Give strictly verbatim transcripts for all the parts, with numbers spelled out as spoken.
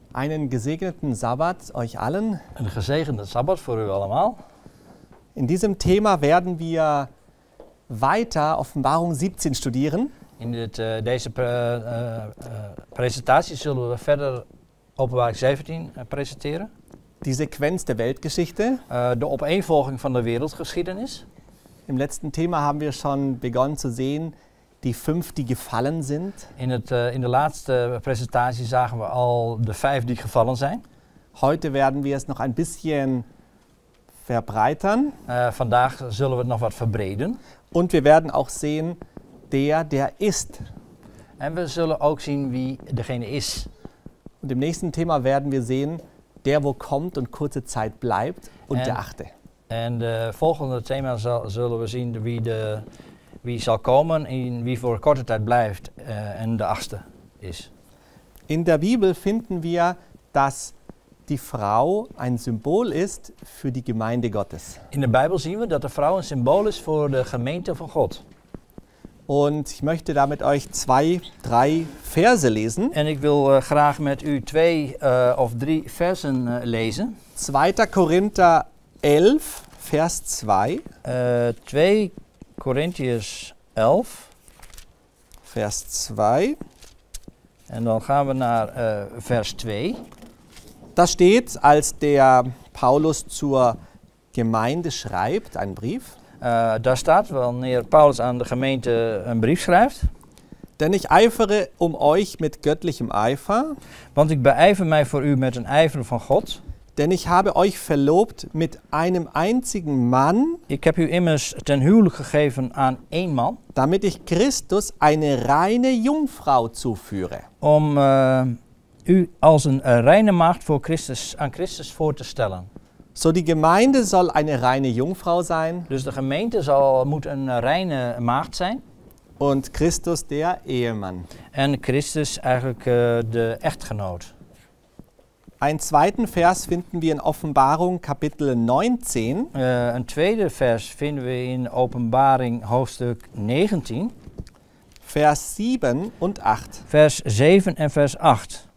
Einen gesegneten Sabbat euch allen. Een gezegende Sabbat voor u allemaal. In diesem Thema werden wir weiter Offenbarung siebzehn studieren. In dit, uh, deze pre, uh, uh, presentatie zullen we verder Openbaring zeventien uh, presenteren. Die Sequenz der Weltgeschichte. Uh, de opeenvolging van de wereldgeschiedenis. Im letzten Thema haben wir schon begonnen zu sehen, die fünf, die gefallen sind. In, het, uh, in de laatste presentatie zagen we al de vijf die gevallen zijn. Heute werden wir es noch ein bisschen verbreitern. Uh, vandaag zullen we het nog wat verbreden. Und wir werden auch sehen, der, der ist. En we zullen ook zien wie degene is. Und im nächsten Thema werden wir sehen, der, wo kommt und kurze Zeit bleibt und en, der achte. En de volgende thema zal, zullen we zien wie, de, wie zal komen en wie voor korte tijd blijft uh, en de achtste is. In der Bibel finden wir, dass die Frau ein Symbol ist für die Gemeinde Gottes. In de Bijbel zien we dat de vrouw een symbool is voor de gemeente van God. Und ich möchte da mit euch zwei, drei Verse lesen. En ik wil uh, graag met u twee uh, of drie versen uh, lezen. zweiter Korinther elf, Vers zwei. Uh, twee Korintiërs elf. Vers zwei. En dan gaan we naar uh, vers twee. Da steht, als der Paulus zur Gemeinde schreibt, einen Brief. Uh, daar staat wanneer Paulus aan de gemeente een brief schrijft. Denn ich eifere um euch mit göttlichem Eifer. Want ik beijver mij voor u met een ijver van God. Denn ich habe euch verlobt mit einem einzigen Mann. Ik heb u immers ten huwelijk gegeven aan één man. Damit ich Christus eine reine Jungfrau zuführe. Om uh, u als een uh, reine maagd voor Christus, aan Christus voor te stellen. So, die Gemeinde soll eine reine Jungfrau sein. Dus de gemeente zal, moet een uh, reine maagd zijn. Und Christus der Ehemann. En Christus eigenlijk uh, de echtgenoot. Einen zweiten Vers finden wir in Offenbarung Kapitel neunzehn. Uh, een tweede vers vinden we in Openbaring hoofdstuk negentien. Vers sieben und acht. Vers zeven en vers acht.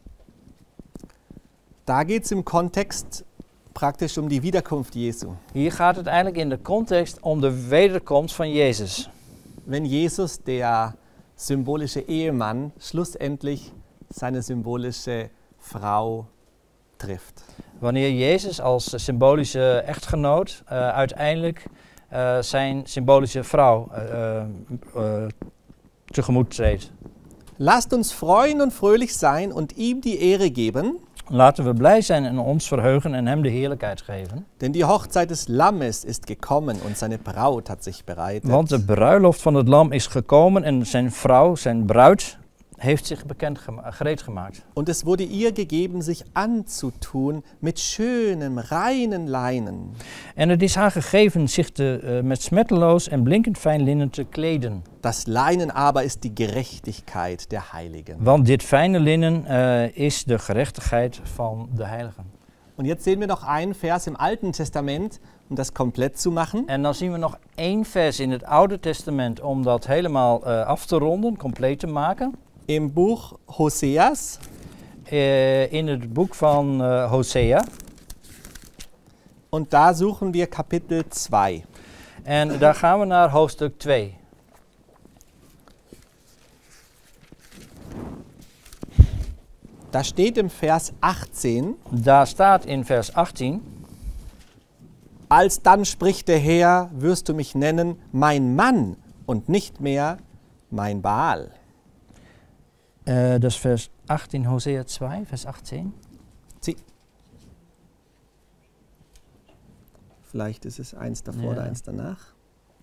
Da geht es im Kontext praktisch um die Wiederkunft Jesu. Hier gaat het eigenlijk in de context om de wederkomst van Jezus. Wenn Jesus, der symbolische Ehemann, schlussendlich seine symbolische Frau trifft. Wanneer Jezus als symbolische echtgenoot uh, uiteindelijk uh, zijn symbolische vrouw uh, uh, tegemoet treedt. Lasst uns freuen und fröhlich sein und ihm die Ehre geben. Laten we blij zijn en ons verheugen en hem de heerlijkheid geven. Denn die Hochzeit des Lammes ist gekommen und seine Braut hat sich bereitet. Want de bruiloft van het lam is gekomen en zijn vrouw, zijn bruid, heeft zich bekend gema- gereed gemaakt. Und es wurde ihr gegeben, sich anzutun mit schönem, reinen Leinen. En het is haar gegeven zich te, uh, met smetteloos en blinkend fijn linnen te kleden. Das Leinen aber ist die Gerechtigkeit der Heiligen. Want dit fijne linnen uh, is de gerechtigheid van de heiligen. Und jetzt sehen wir noch einen Vers im Alten Testament, um das komplett zu machen. En dan zien we nog één vers in het Oude Testament om dat helemaal uh, af te ronden, compleet te maken. Im Buch Hoseas. Uh, in het boek van uh, Hosea. Und da suchen wir Kapitel zwei. En daar gaan we naar hoofdstuk twee. Da steht im Vers achtzehn. Daar staat in vers achttien. Alsdann spricht der Herr, wirst du mich nennen, mein Mann und nicht mehr mein Baal. Uh, dat is vers achttien, Hosea twee, vers achttien. Sie. Vielleicht ist es eins davor Ja. oder eins danach.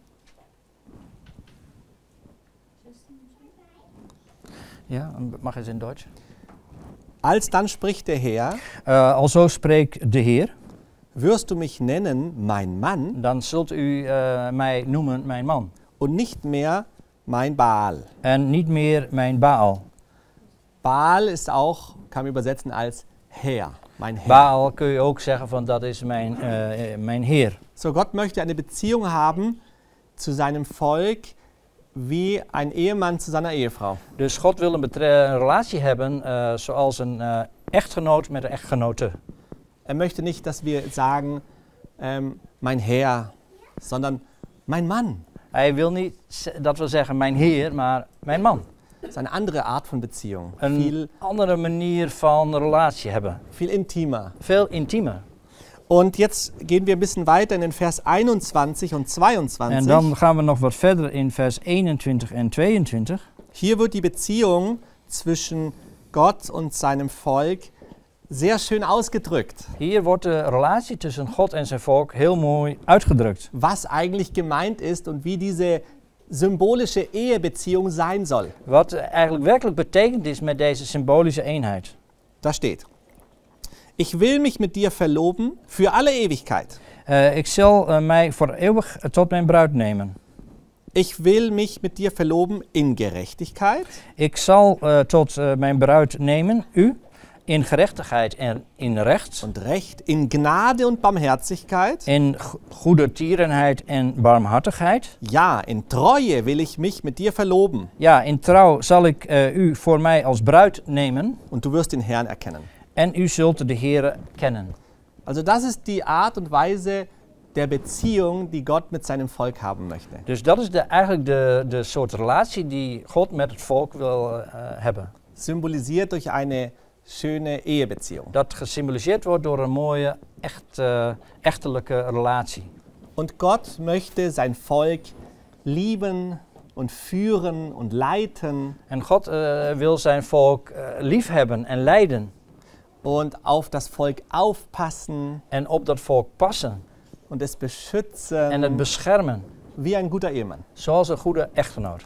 Ja, mag eens in Duits. Alsdann spricht der Herr, Uh, alzo spreekt de Heer, wirst du mich nennen, mein Mann dan zult u uh, mij noemen mijn man. und nicht mehr mein Baal. En niet meer mijn Baal. Baal ist auch, kann man übersetzen als Herr, mein Herr. Baal kun je ook zeggen van dat is mijn, uh, mijn Heer. So, Gott möchte eine Beziehung haben zu seinem Volk wie ein Ehemann zu seiner Ehefrau. Dus God wil een, betre- een relatie hebben uh, zoals een uh, echtgenoot met de echtgenote. Er möchte nicht, dass wir sagen, ähm, mein Herr, sondern mein Mann. Hij wil niet z- dat we zeggen mijn heer, maar mijn man. Das ist eine andere Art von Beziehung. Een Viel, andere manier van relatie hebben. viel intimer. Veel intiemer. Und jetzt gehen wir ein bisschen weiter in den Vers einundzwanzig und En zweiundzwanzig. dan gaan we nog wat verder in vers eenentwintig en tweeëntwintig. Hier wird die Beziehung zwischen Gott und seinem Volk sehr schön ausgedrückt. Hier wordt de relatie tussen God en zijn volk heel mooi uitgedrukt. Was eigentlich gemeint ist und wie diese symbolische Ehebeziehung sein soll. Wat eigenlijk werkelijk betekend is met deze symbolische eenheid. Da steht: Ich will mich mit dir verloben für alle Ewigkeit. Uh, ik zal uh, mij voor eeuwig uh, tot mijn bruid nemen. Ich will mich mit dir verloben in Gerechtigkeit, Ik zal uh, tot uh, mijn bruid nemen, u, in gerechtigheid en in recht, und Recht, in Gnade und Barmherzigkeit. in go- goedertierenheid en barmhartigheid. Ja, in Treue will ich mich mit dir verloben Ja, in trouw zal ik uh, u voor mij als bruid nemen und du wirst den Herrn erkennen. en u zult de Heere kennen. Also das ist die Art und Weise der Beziehung, die Gott mit seinem Volk haben möchte. Dus dat is de, eigenlijk de, de soort relatie die God met het volk wil uh, hebben. Symbolisiert durch eine schöne Ehebeziehung. Dat gesymboliseerd wordt door een mooie, echt, uh, echtelijke relatie. Und Gott möchte sein Volk lieben und führen und leiten En God uh, wil zijn volk uh, liefhebben en leiden. und auf das Volk aufpassen En op dat volk passen. und es beschützen En het beschermen. wie ein guter Ehemann. Zoals een goede echtgenoot.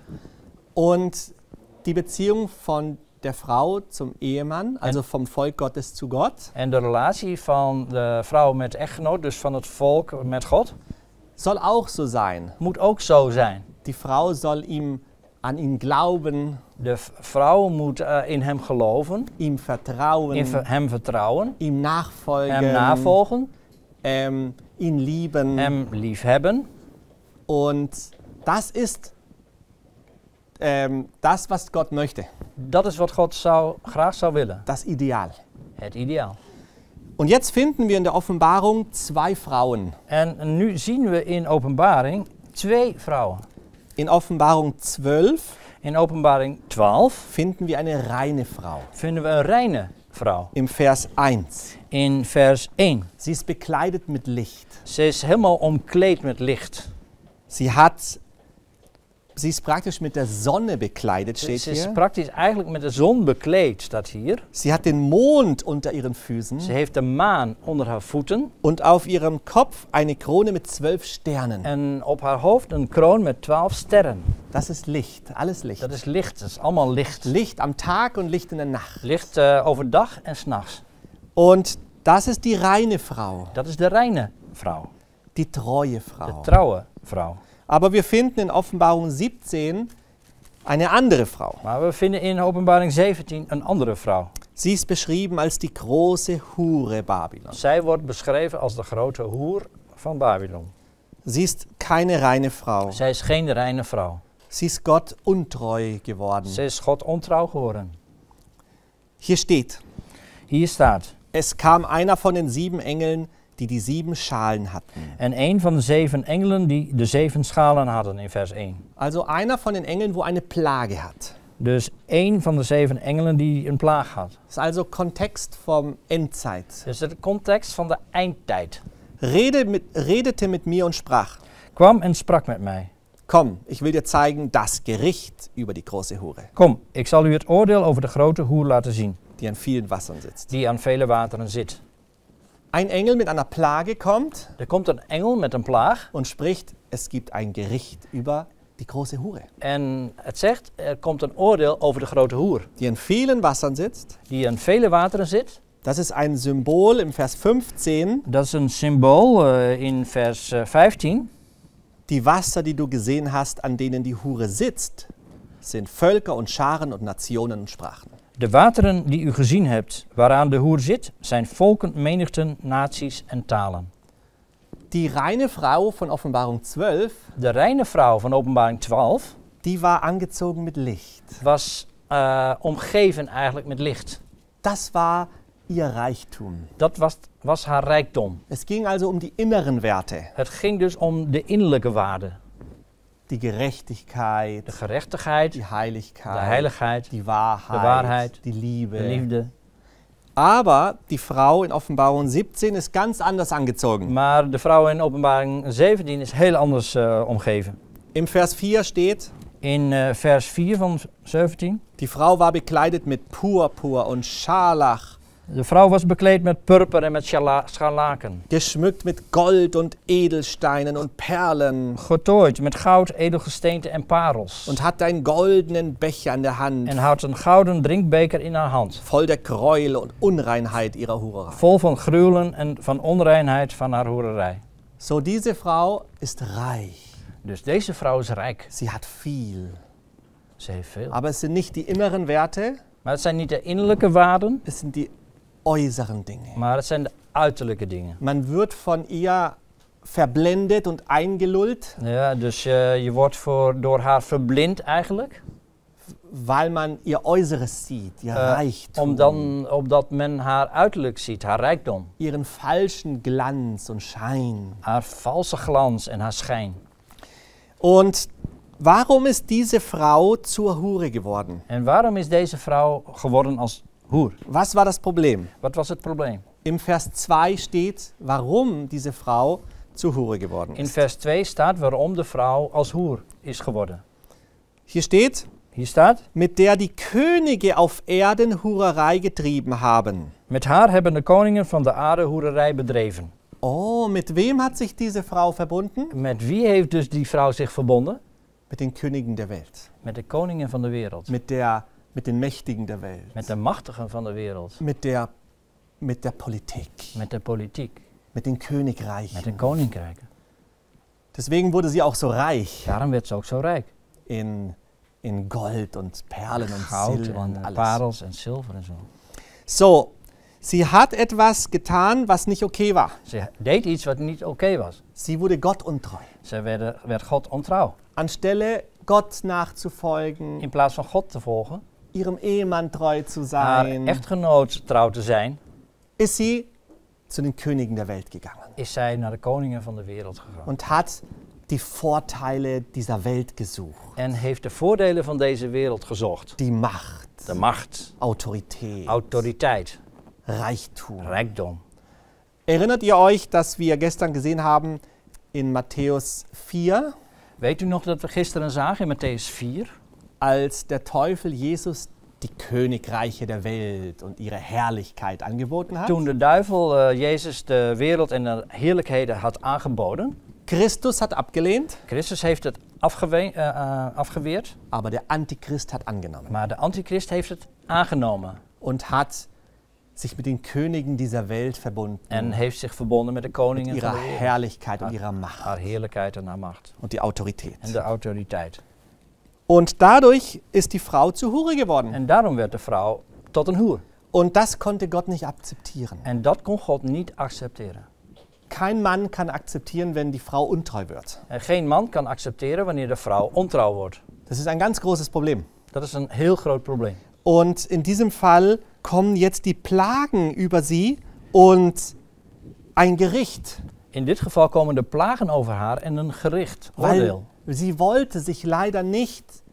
Und die Beziehung von der Frau zum Ehemann, also vom Volk Gottes zu Gott, En de relatie van de vrouw met de echtgenoot, dus van het volk met God, soll auch so sein. moet ook zo zijn. Die Frau soll ihm an ihn glauben, De v- vrouw moet uh, in hem geloven, ihm vertrauen, in ver- hem vertrouwen, ihm nachfolgen, hem navolgen, ähm, ihn lieben. hem liefhebben. Und das ist ähm, das, was Gott möchte, Dat is wat God zou, graag zou willen. das Ideal. Het ideaal. Und jetzt finden wir in der Offenbarung zwei Frauen. En nu zien we in openbaring twee vrouwen. In Offenbarung zwölf In openbaring twaalf finden wir eine reine Frau. vinden we een reine vrouw. Im Vers eins. In vers één. Sie ist bekleidet mit Licht. Ze is helemaal omkleed met licht. Sie hat, sie ist praktisch mit der Sonne bekleidet, Ze, steht ze is hier. praktisch eigenlijk met de zon bekleed, staat hier. Sie hat den Mond unter ihren Füßen Ze heeft de maan onder haar voeten. und auf ihrem Kopf eine Krone mit zwölf Sternen. En op haar hoofd een kroon met twaalf sterren. Das ist Licht, alles Licht. Dat is licht, dat is allemaal licht. Licht am Tag und Licht in der Nacht. Licht uh, overdag en s'nachts. Und das ist die reine Frau, Dat is de reine vrouw. die treue De Frau. trouwe vrouw. Aber wir finden in Offenbarung siebzehn eine andere Frau. Maar we vinden in openbaring zeventien een andere vrouw. Sie ist beschrieben als die große Hure Babylon. Zij wordt beschreven als de grote hoer van Babylon. Sie ist keine reine Frau. Zij is geen reine vrouw. Sie ist Gott untreu geworden. Ze is God ontrouw geworden. Hier steht, Hier staat. es kam einer von den sieben Engeln, die die sieben Schalen hatten. En een van de zeven engelen die de zeven schalen hadden in vers één. Also einer von den Engeln, wo eine Plage hat. Dus één van de zeven engelen die een plaag had. Das ist also Kontext vom Endzeit. Dus de context van de eindtijd. Rede mit, redete mit mir und sprach, Kwam en sprak met mij. komm, ich will dir zeigen das Gericht über die große Hure, Kom, ik zal u het oordeel over de grote hoer laten zien. die an vielen Wassern sitzt. Die aan vele wateren zit. Ein Engel mit einer Plage kommt Er komt een engel met een plaag. und spricht, es gibt ein Gericht über die große Hure, En het zegt, er komt een oordeel over de grote hoer. die an vielen Wassern sitzt. Die aan vele wateren zit. Das ist ein Symbol im Vers fünfzehn. Dat is een symbool uh, in vers uh, vijftien. Die Wasser, die du gesehen hast, an denen die Hure sitzt, sind Völker und Scharen und Nationen und Sprachen. De wateren die u gezien hebt, waaraan de hoer zit, zijn volken, menigten, naties en talen. Die reine Frau von Offenbarung zwölf, De reine vrouw van openbaring twaalf die war angezogen mit Licht. was uh, omgeven eigenlijk met licht. Das war ihr Reichtum. Dat was, was haar rijkdom. Es ging also um die inneren Werte. Het ging dus om de innerlijke waarden. Die Gerechtigkeit, De gerechtigheid, die de Heiligkeit, heiligheid, die Wahrheit, de Wahrheit, die Liebe. de liefde. Aber die Frau in Offenbarung siebzehn ist ganz anders angezogen. Maar de vrouw in Openbaring zeventien is heel anders uh, omgeven. Im Vers vier steht, In uh, vers vier van zeventien. die Frau war bekleidet mit Purpur und Scharlach, De vrouw was bekleed met purper en met schala- scharlaken. geschmückt mit Gold und Edelsteinen und Perlen Getooid met goud, edelgesteente en parels. und hatte einen goldenen Becher in der Hand, En had een gouden drinkbeker in haar hand. voll der Gräuel und Unreinheit ihrer Hurerei. Vol van gruwelen en van onreinheid van haar hoererij. So, diese Frau ist reich. Dus deze vrouw is rijk. Sie hat viel. Ze heeft veel. Aber es sind nicht die inneren Werte, Maar het zijn niet de innerlijke waarden, es sind die äußeren Dinge. maar het zijn de uiterlijke dingen. Man wird von ihr verblendet und eingelullt, Ja, dus uh, je wordt voor, door haar verblind eigenlijk. weil man ihr Äußeres sieht, ihr Uh, Reichtum, om dan, omdat men haar uiterlijk ziet, haar rijkdom. ihren falschen Glanz und Schein. Haar valse glans en haar schijn. Und warum ist diese Frau zur Hure geworden? En waarom is deze vrouw geworden als hoer? Was war das Problem? Wat was het probleem? Im Vers zwei steht, warum diese Frau zur Hure geworden In ist. vers twee staat waarom de vrouw als hoer is geworden. Hier steht, Hier staat, mit der die Könige auf Erden Hurerei getrieben haben. met haar hebben de koningen van de aarde hoererij bedreven. Oh, mit wem hat sich diese Frau verbunden? Met wie heeft dus die vrouw zich verbonden? Mit den Königen der Welt, Met de koningen van de wereld. mit, der, mit den Mächtigen der Welt, Met de machtigen van de wereld. mit der, mit der Politik, Met de politiek. mit den Met de Königreichen. koninkrijken. Deswegen wurde sie auch so reich Daarom werd ze ook zo rijk. in, in Gold und Perlen und Goud Silber und en alles. parels en zilver en zo. So, sie hat etwas getan, was nicht okay war. Ze deed iets wat niet oké was. Sie wurde Gott untreu. Ze werden, werd God ontrouw. Anstelle Gott nachzufolgen, In plaats van God te volgen, ihrem Ehemann treu zu haar sein, echtgenoot trouw te zijn, ist sie zu den Königen der Welt gegangen is zij naar de koningen van de wereld gegaan. und hat die Vorteile dieser Welt gesucht. En heeft de voordelen van deze wereld gezocht. Die Macht, De macht, Autorität, autoriteit, Reichtum. rijkdom. Erinnert ihr euch, dass wir gestern gesehen haben in Matthäus vier, Weet u nog dat we gisteren zagen in Matthäus vier? als der Teufel Jesus die Königreiche der Welt und ihre Herrlichkeit angeboten hat? Toen de duivel uh, Jezus de wereld en de heerlijkheden had aangeboden. Christus hat abgelehnt, Christus heeft het afgewe- uh, uh, afgeweerd, aber der Antichrist hat angenommen maar de antichrist heeft het aangenomen. und hat sich mit den Königen dieser Welt verbunden, En heeft zich verbonden met de mit koningen ihrer van de wereld. Herrlichkeit und ihrer Macht Haar heerlijkheid en haar macht. und die Autorität. En de autoriteit. Und dadurch ist die Frau zur Hure geworden. En daarom werd de vrouw tot een hoer. Und das konnte Gott nicht akzeptieren. En dat kon God niet accepteren. Kein Mann kann akzeptieren, wenn die Frau untreu wird. En geen man kan accepteren wanneer de vrouw ontrouw wordt. Das ist ein ganz großes Problem. Dat is een heel groot probleem. Und in diesem Fall kommen jetzt die Plagen über sie und ein Gericht, In dit geval komen de plagen over haar en een gericht, weil oordeel. sie wollte sich leider nicht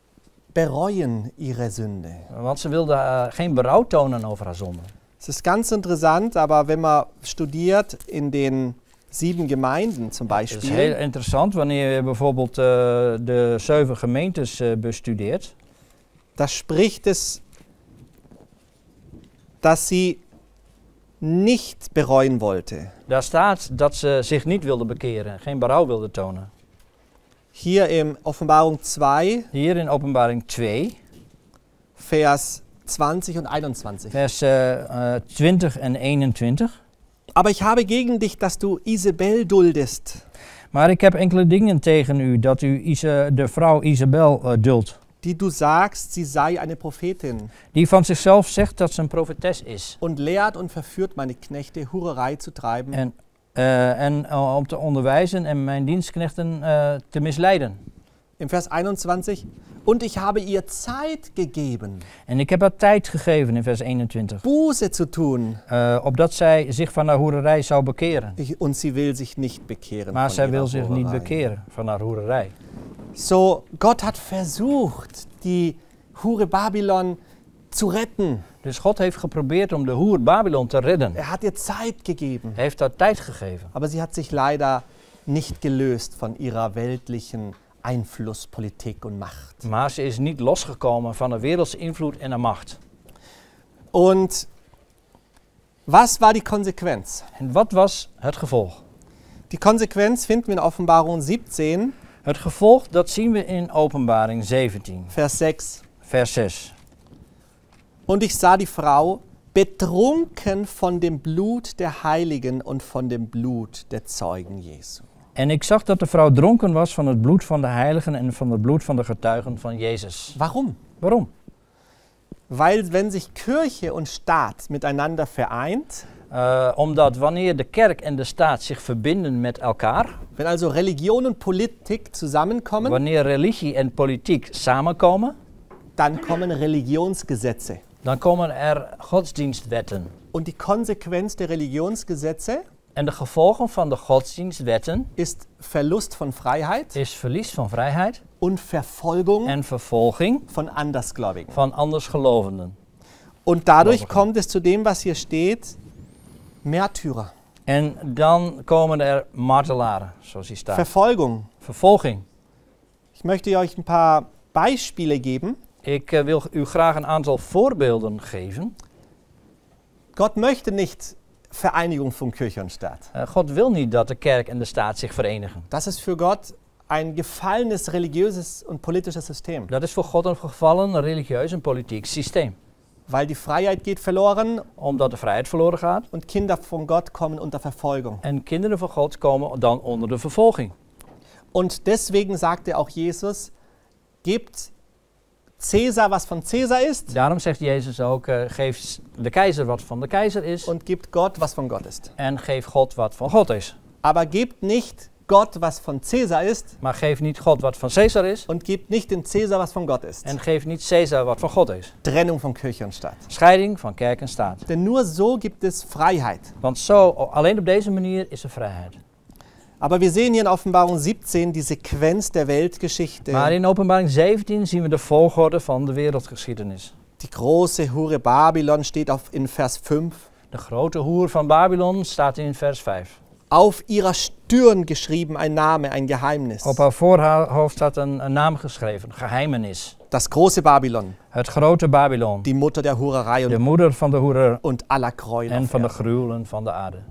bereuen, ihre Sünde. Want ze wilde uh, geen berouw tonen over haar zonde. Es ist ganz interessant, aber wenn man studiert in den sieben Gemeinden zum Het is heel Beispiel, interessant wanneer je bijvoorbeeld uh, de zeven gemeentes uh, bestudeert. da spricht es, dass sie nicht bereuen wollte. Daar staat dat ze zich niet wilde bekeren, geen berouw wilde tonen. Hier in Offenbarung zwei, Hier in Openbaring twee, Vers zwanzig und einundzwanzig. vers uh, uh, twintig en eenentwintig. Aber ich habe gegen dich, dass du Isabel duldest, Maar ik heb enkele dingen tegen u, dat u Isa, de vrouw Isabel uh, duldt. die du sagst, sie sei eine Prophetin Die van zichzelf zegt dat ze een profetes is. und lehrt und verführt meine Knechte, Hurerei zu treiben En, uh, en uh, om te onderwijzen en mijn dienstknechten uh, te misleiden. im Vers einundzwanzig, und ich habe ihr Zeit gegeben, En ik heb haar tijd gegeven in vers eenentwintig. Buße zu tun, Uh, opdat zij zich van haar hoererij zou bekeren. ich, und sie will sich nicht bekehren. Maar von zij ihrer wil zich niet Hurerei. bekeren van haar hoererij. So, Gott hat versucht, die Hure Babylon zu retten. Dus God heeft geprobeerd om de hoer Babylon te redden. Er hat ihr Zeit gegeben. Hij heeft haar tijd gegeven. Aber sie hat sich leider nicht gelöst von ihrer weltlichen Einfluss, Politik und Macht. Maar ze is niet losgekomen van de wereldse invloed en de macht. Und was war die Konsequenz? En wat was het gevolg? Die Konsequenz finden wir in Offenbarung siebzehn, Het gevolg, dat zien we in Openbaring zeventien, Vers sechs. vers zes. Und ich sah die Frau betrunken von dem Blut der Heiligen und von dem Blut der Zeugen Jesu. En ik zag dat de vrouw dronken was van het bloed van de heiligen en van het bloed van de getuigen van Jezus. Warum? Waarom? Weil wenn sich Kirche und Staat miteinander vereint, Uh, omdat wanneer de kerk en de staat zich verbinden met elkaar, wenn also Religion und Politik zusammenkommen, wanneer religie en politiek samenkomen, dann kommen Religionsgesetze. dan komen er godsdienstwetten. Und die Konsequenz der Religionsgesetze En de gevolgen van de godsdienstwetten ist Verlust von Freiheit is verlies van vrijheid und Verfolgung en vervolging von Andersgläubigen. van andersgelovenden. Und dadurch Gläubigen. kommt es zu dem, was hier steht, Märtyrer, En dan komen er martelaren, zoals hier staat. Verfolgung. Vervolging. Ich möchte euch ein paar Beispiele geben. Ik uh, wil u graag een aantal voorbeelden geven. Gott möchte nicht Vereinigung von Kirche und Staat. Uh, God wil niet dat de kerk en de staat zich verenigen. Das ist für Gott ein gefallenes religiöses und politisches System, Dat is voor God een gevallen religieus en politiek systeem. weil die Freiheit geht verloren Omdat de vrijheid verloren gaat und Kinder von Gott kommen unter Verfolgung. en kinderen van God komen dan onder de vervolging. Und deswegen sagte auch Jesus, gebt Cäsar, was von Cäsar ist, Daarom zegt Jezus ook, uh, geef de keizer wat van de keizer is und gebt Gott, was von Gott ist. en geef God wat van God is. Aber gebt nicht Gott, was von Cäsar ist, Maar geef niet God wat van Caesar is und gebt nicht den Cäsar, was von Gott ist. en geef niet Caesar wat van God is. Trennung von Kirche und Staat. Scheiding van kerk en staat. Denn nur so gibt es Freiheit. Want zo, alleen op deze manier is er vrijheid. Aber wir sehen hier in Offenbarung siebzehn die Sequenz der Weltgeschichte. Maar in Openbaring zeventien zien we de volgorde van de wereldgeschiedenis. Die große Hure Babylon steht auf in Vers fünf. De grote hoer van Babylon staat in vers vijf. Auf ihrer Stirn geschrieben ein Name, ein Geheimnis. Op haar voorhoofd staat een, een naam geschreven, geheimenis. Das große Babylon, Het grote Babylon, die Mutter der Hurerei de und, moeder van de hoerer und aller Gräuel. en auf van de Erden. gruwelen van de aarde.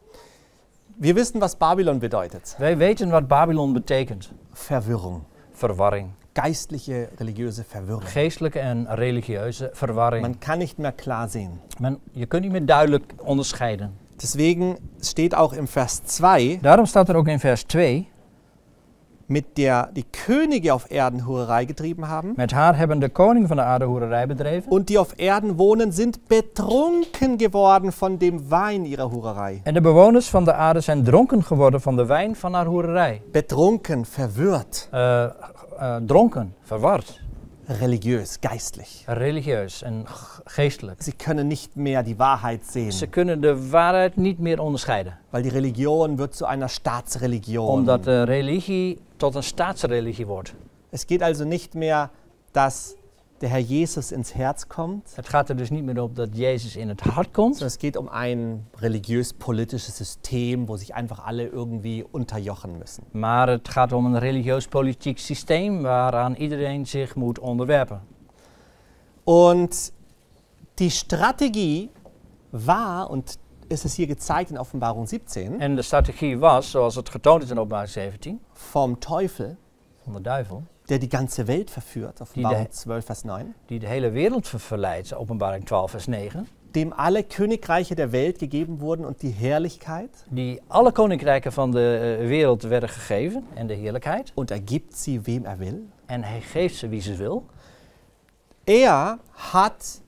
Wir wissen, was Babylon bedeutet. Wij weten wat Babylon betekent. Verwirrung. Verwarring. Geistliche, religiöse Verwirrung. Geestelijke en religieuze verwarring. Man kann nicht mehr klar sehen. Men, je kunt niet meer duidelijk onderscheiden. Deswegen steht auch im Vers zwei, Daarom staat er ook in vers twee. mit der die Könige auf Erden Hurerei getrieben haben. Met haar hebben de koning van de aarde hoererij bedreven. Und die auf Erden wohnen, sind betrunken geworden von dem Wein ihrer Hurerei. En de bewoners van de aarde zijn dronken geworden van de wijn van haar hoererij. Betrunken, verwirrt, Uh, uh, dronken, verward, religiös, geistlich. religieus en g- geestelijk. Sie können nicht mehr die Wahrheit sehen, Ze kunnen de waarheid niet meer onderscheiden. weil die Religion wird zu einer Staatsreligion. Omdat de religie tot een staatsreligie wordt. Es geht also nicht mehr, dass der Herr Jesus ins Herz kommt, Het gaat er dus niet meer op dat Jezus in het hart komt. sondern es geht um ein religiös-politisches System, wo sich einfach alle irgendwie unterjochen müssen. Maar het gaat om een religieus-politiek systeem waaraan iedereen zich moet onderwerpen. Und die Strategie war, und es ist hier gezeigt in Offenbarung siebzehn, En de strategie was, zoals het getoond is in Openbaring zeventien, vom Teufel, van de duivel, der die ganze Welt verführt, Offenbarung zwölf, Vers neun, die de hele wereld ver- verleidt, Openbaring twaalf vers negen, dem alle Königreiche der Welt gegeben wurden und die Herrlichkeit, die alle koninkrijken van de eh, wereld werden gegeven en de heerlijkheid. und er gibt sie, wem er will. En hij geeft ze wie ze wil. Er hat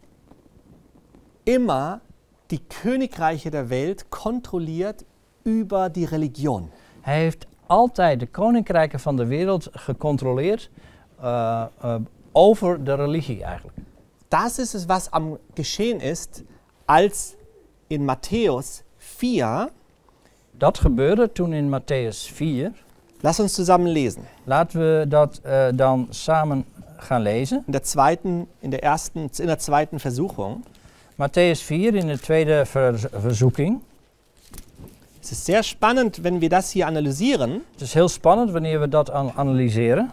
immer die Königreiche der Welt kontrolliert über die Religion. Hij heeft altijd de koninkrijken van de wereld gecontroleerd uh, uh, over de religie eigenlijk. Das ist es, was am geschehen ist, als in Matthäus vier, Dat gebeurde toen in Matthäus vier. lass uns zusammen lesen. Laten we dat uh, dan samen gaan lezen. In der zweiten, in der ersten, in der zweiten Versuchung. Matthäus vier in de tweede ver verzoeking. Es ist sehr spannend, wenn wir das hier analysieren. Het is heel spannend wanneer we dat an analyseren.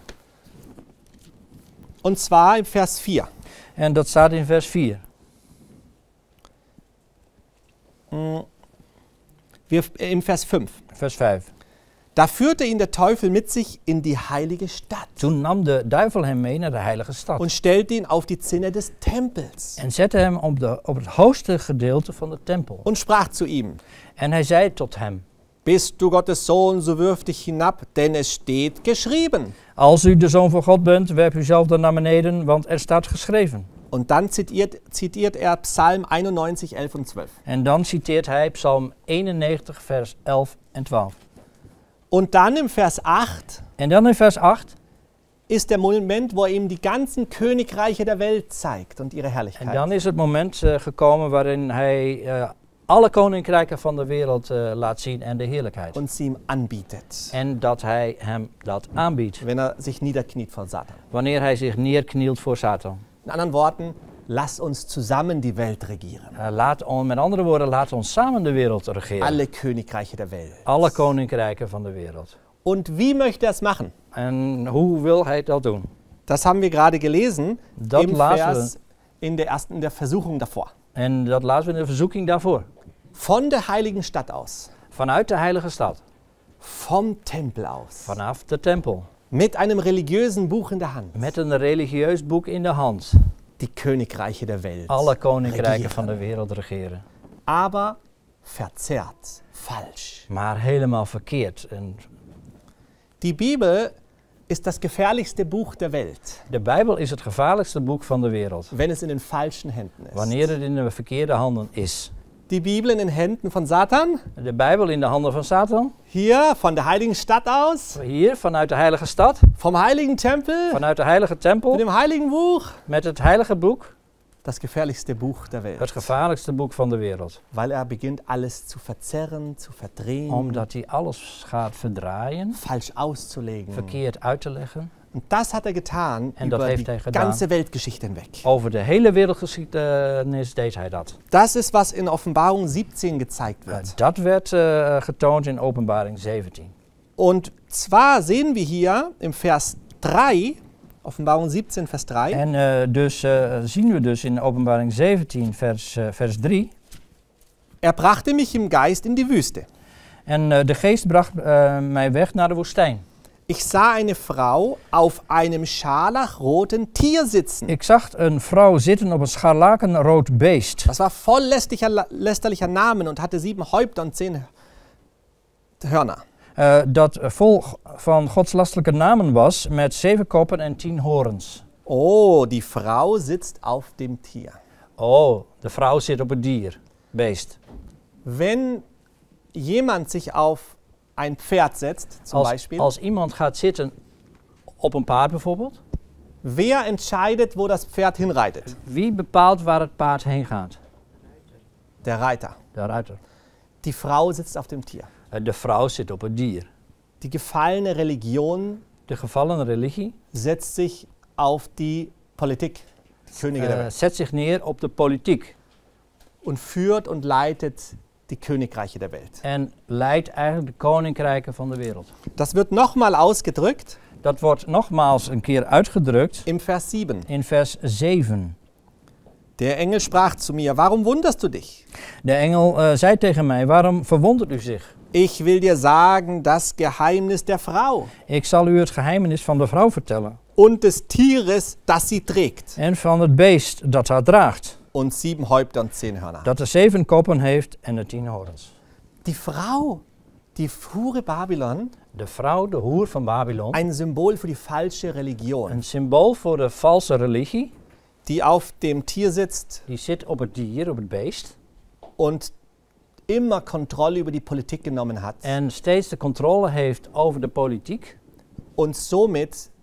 Und zwar im Vers vier. En dat staat in vers vier. Wir, äh, Im Vers fünf. Vers vijf. Da führte ihn der Teufel mit sich in die heilige Stadt Toen nam de duivel hem mee naar de heilige stad. und stellte ihn auf die Zinne des Tempels En zette hem op, de, op het hoogste gedeelte van de tempel. und sprach zu ihm: En hij zei tot hem: Bist du Gottes Sohn, so wirf dich hinab, denn es steht geschrieben. Als u de zoon van God bent, werp uzelf dan naar beneden, want er staat geschreven. Und dann zitiert, zitiert er Psalm einundneunzig, elf und zwölf. En dan citeert hij Psalm eenennegentig, vers elf en twaalf. Und dann im Vers acht En dan in vers acht. ist der Moment, wo er ihm die ganzen Königreiche der Welt zeigt und ihre En Herrlichkeit. dan is het moment uh, gekomen waarin hij uh, alle koninkrijken van de wereld uh, laat zien en de heerlijkheid. Und sie ihm anbietet, En dat hij hem dat aanbiedt. wenn er sich niederkniet vor Satan. Wanneer hij zich neerknielt voor Satan. In anderen Worten, lass uns zusammen die Welt regieren. Uh, laat on, met andere woorden, laat ons samen de wereld regeren. Alle Königreiche der Welt. Alle koninkrijken van de wereld. Und wie möchte er es machen? En hoe wil hij dat doen? Das haben wir gerade gelesen Dat im lazen Vers in der ersten in der Versuchung davor. En dat laten we in de verzoeking daarvoor. Von der heiligen Stadt aus, Vanuit de heilige stad. vom Tempel aus, Vanaf de tempel. mit einem religiösen Buch in der Hand, Met een religieus boek in de hand. die Königreiche der Welt. Alle koninkrijken regieren. van de wereld regeren. Aber verzerrt, falsch. Maar helemaal verkeerd. En Die Bibel ist das gefährlichste Buch der Welt, de Bijbel is het gevaarlijkste boek van de wereld. wenn es in den falschen Händen ist. Wanneer het in de verkeerde handen is. Die Bibel in den Händen von Satan, De Bijbel in de handen van Satan. hier von der heiligen Stadt aus, Hier, vanuit de heilige stad. vom heiligen Tempel, Vanuit de heilige mit tempel. dem heiligen Buch, Met het heilige boek. das gefährlichste Buch der Het Welt, gevaarlijkste boek van de wereld. weil er beginnt alles zu verzerren, zu verdrehen, Omdat hij alles gaat verdraaien. falsch auszulegen. Verkeerd uit te leggen. Und das hat er getan En dat über heeft die hij gedaan. ganze Weltgeschichte hinweg. Over de hele wereldgeschiedenis deed hij dat. Das ist, was in Offenbarung siebzehn gezeigt Uh, wird. dat werd uh, getoond in Openbaring zeventien. Und zwar sehen wir hier im Vers drei, Offenbarung siebzehn, Vers drei, En uh, dus uh, zien we dus in Openbaring zeventien, vers, uh, vers drie. er brachte mich im Geist in die Wüste. En uh, de geest bracht uh, mij weg naar de woestijn. Ich sah eine Frau auf einem scharlachroten Tier sitzen. Ik zag een vrouw zitten op een scharlakenrood beest. Das war voll lästerlicher, lästerlicher Namen und hatte sieben Häupter und zehn Hörner. Uh, dat vol van godslastelijke namen was, met zeven koppen en tien horens. Oh, die Frau sitzt auf dem Tier. Oh, de vrouw zit op het dier, beest. Wenn jemand sich auf ein Pferd setzt, zum Als, Beispiel, als iemand gaat zitten op een paard bijvoorbeeld, wer entscheidet, wo das Pferd hinreitet? wie bepaalt waar het paard heen gaat? Der Reiter. De ruiter. Die Frau sitzt auf dem Tier. Uh, de vrouw zit op het dier. Die gefallene Religion De gevallen religie setzt sich auf die Politik, die Könige der uh, Welt, zet zich neer op de politiek. und führt und leitet die Königreiche der Welt. En leidt eigenlijk de koninkrijken van de wereld. Das wird nochmal ausgedrückt Dat wordt nogmaals een keer uitgedrukt im Vers sieben. in vers zeven. Der Engel sprach zu mir, warum wunderst du dich? De engel uh, zei tegen mij, waarom verwondert u zich? Ich will dir sagen, das Geheimnis der Frau Ik zal u het geheimenis van de vrouw vertellen. und des Tieres, das sie trägt, En van het beest dat haar draagt. und sieben Häupter und zehn Hörner. Dat de zeven koppen heeft en de tien horens. Die Frau, die Hure Babylon, De vrouw, de hoer van Babylon. ein Symbol für die falsche Religion, Een symbool voor de valse religie. die auf dem Tier sitzt Die zit op het dier, op het beest. und immer Kontrolle über die Politik genommen hat En steeds de controle heeft over de politiek. und somit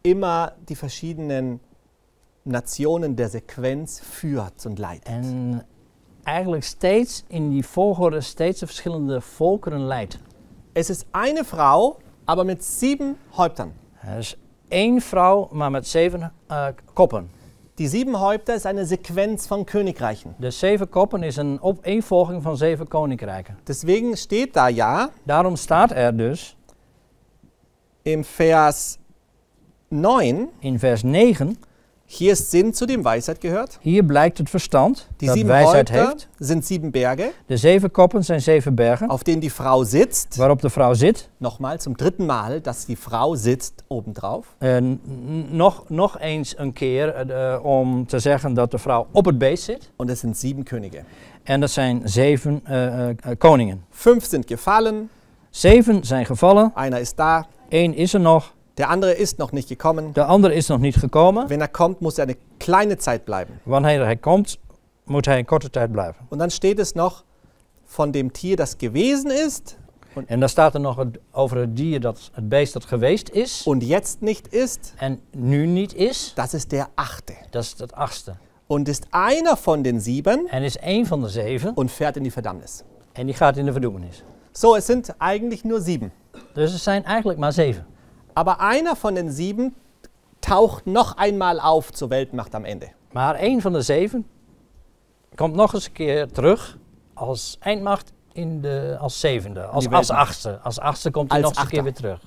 immer die verschiedenen Nationen der Sequenz führt und leitet. En eigenlijk steeds in die volgorde steeds de verschillende volkeren leidt. Es ist eine Frau, aber mit sieben Häuptern. Er is één vrouw, maar met zeven uh, koppen. Die sieben Häupter ist eine Sequenz von Königreichen. De zeven koppen is een opeenvolging van zeven koninkrijken. Deswegen steht da ja Daarom staat er dus im Vers neun, in vers negen, hier ist Sinn, zu dem Weisheit gehört. hier blijkt het verstand Die dat sieben wijsheid Häupter heeft. sind sieben Berge, De zeven koppen zijn zeven bergen, auf denen die Frau sitzt. waarop de vrouw zit. Nochmal zum dritten Mal, dass die Frau sitzt obendrauf. Uh, n- nog, nog eens een keer uh, om te zeggen dat de vrouw op het beest zit. Und es sind sieben Könige. En dat zijn zeven uh, uh, koningen. Fünf sind gefallen, Zeven zijn gevallen, einer ist da, één is er nog, der andere ist noch nicht gekommen. de ander is nog niet gekomen. Wenn er kommt, muss er eine kleine Zeit bleiben. Wanneer hij komt, moet hij een korte tijd blijven. Und dann steht es noch von dem Tier, das gewesen ist En dan staat er nog het, over het dier, dat, het beest dat geweest is und jetzt nicht ist. en nu niet is. Das ist der achte. Dat is het achtste. Und ist einer von den sieben En is één van de zeven und fährt in die Verdammnis. en die gaat in de verdoemenis. So, es sind eigentlich nur sieben. Dus er zijn eigenlijk maar zeven. Aber einer von den sieben taucht noch einmal auf zur Weltmacht am Ende. Maar één van de zeven komt nog eens een keer terug als eindmacht in de, als zevende, als, Die als Weltmacht. achtste. Als achtste komt hij Als nog eens een keer Achter. weer terug.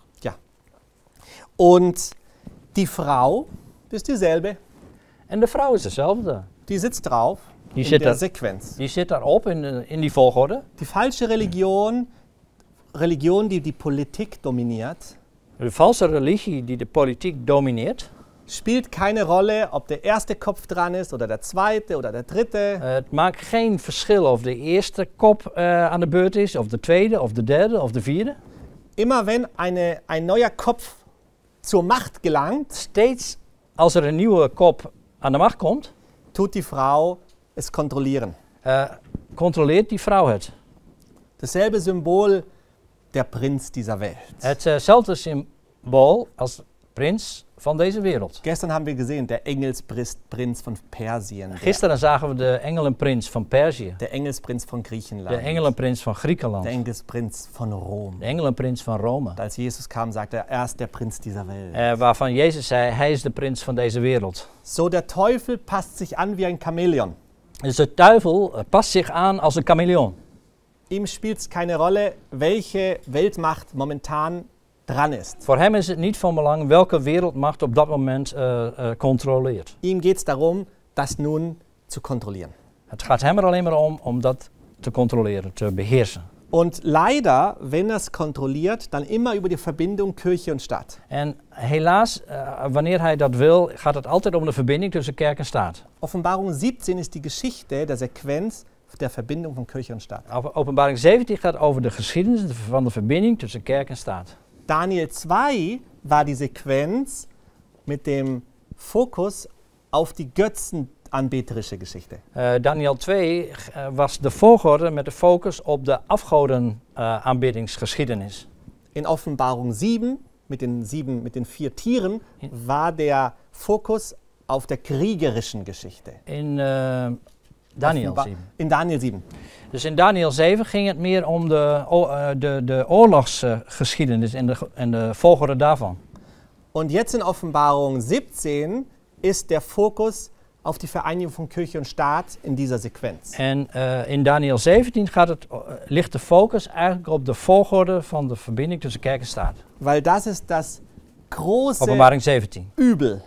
Und die Frau ist dieselbe. En de vrouw is dezelfde. Die sitzt drauf Die in zit, der daar, Sequenz. die zit daarop in, de, in die volgorde. Die falsche Religion, Religion, die die Politik dominiert, De valse religie die de politiek domineert. spielt keine Rolle, ob der erste Kopf dran ist oder der zweite oder der dritte. Uh, het maakt geen verschil of de eerste kop uh, aan de beurt is, of de tweede, of de derde, of de vierde. Immer wenn eine, ein neuer Kopf zur Macht gelangt, Steeds als er een nieuwe kop aan de macht komt, tut die Frau es kontrollieren. uh, controleert die vrouw het. Dasselbe Symbol der Prinz dieser Welt. Hetzelfde symbool als prins van deze wereld. Gestern haben wir gesehen, der Engelsprinz von Persien, der, Gisteren zagen we de engelenprins van Perzië, der Engelsprinz von de Griechenland, engelenprins van Griekenland, der Engelsprinz von Rom. de engelenprins van Rome. Und als Jesus kam, sagte er, er ist der Prinz dieser Welt. Uh, waarvan Jezus zei, hij is de prins van deze wereld. So, der Teufel passt sich an wie ein Chamäleon. Dus de duivel uh, past zich aan als een chameleon. Ihm spielt es keine Rolle, welche Weltmacht momentan dran ist. Voor hem is het niet van belang welke wereldmacht op dat moment uh, uh, controleert. Ihm geht es darum, das nun zu kontrollieren. Het gaat hem er alleen maar om om dat te controleren, te beheersen. Und leider, wenn er es kontrolliert, dann immer über die Verbindung Kirche und Staat. En helaas, uh, wanneer hij dat wil, gaat het altijd om de verbinding tussen kerk en staat. Offenbarung siebzehn ist die Geschichte der Sequenz der Verbindung von Kirche und Staat. Over- Openbaring zeventien gaat over de geschiedenis van de verbinding tussen kerk en staat. Daniel zwei war die Sequenz mit dem Fokus auf die götzenanbeterische Geschichte. Uh, Daniel twee uh, was de volgorde met de focus op de afgoden uh, aanbiddingsgeschiedenis. In Offenbarung sieben mit den sieben, mit den vier Tieren war der Fokus auf der kriegerischen Geschichte. In uh, Daniel Offenba- zeven. In Daniel sieben. Dus in Daniel zeven ging het meer om de, o- uh, de, de oorlogsgeschiedenis en de, ge- en de volgorde daarvan. Und jetzt in Offenbarung siebzehn ist der Fokus auf die Vereinigung von Kirche und Staat in dieser Sequenz. En uh, in Daniel zeventien gaat het, uh, ligt de focus eigenlijk op de volgorde van de verbinding tussen kerk en staat. Weil das ist das große Openbaring zeventien. Übel.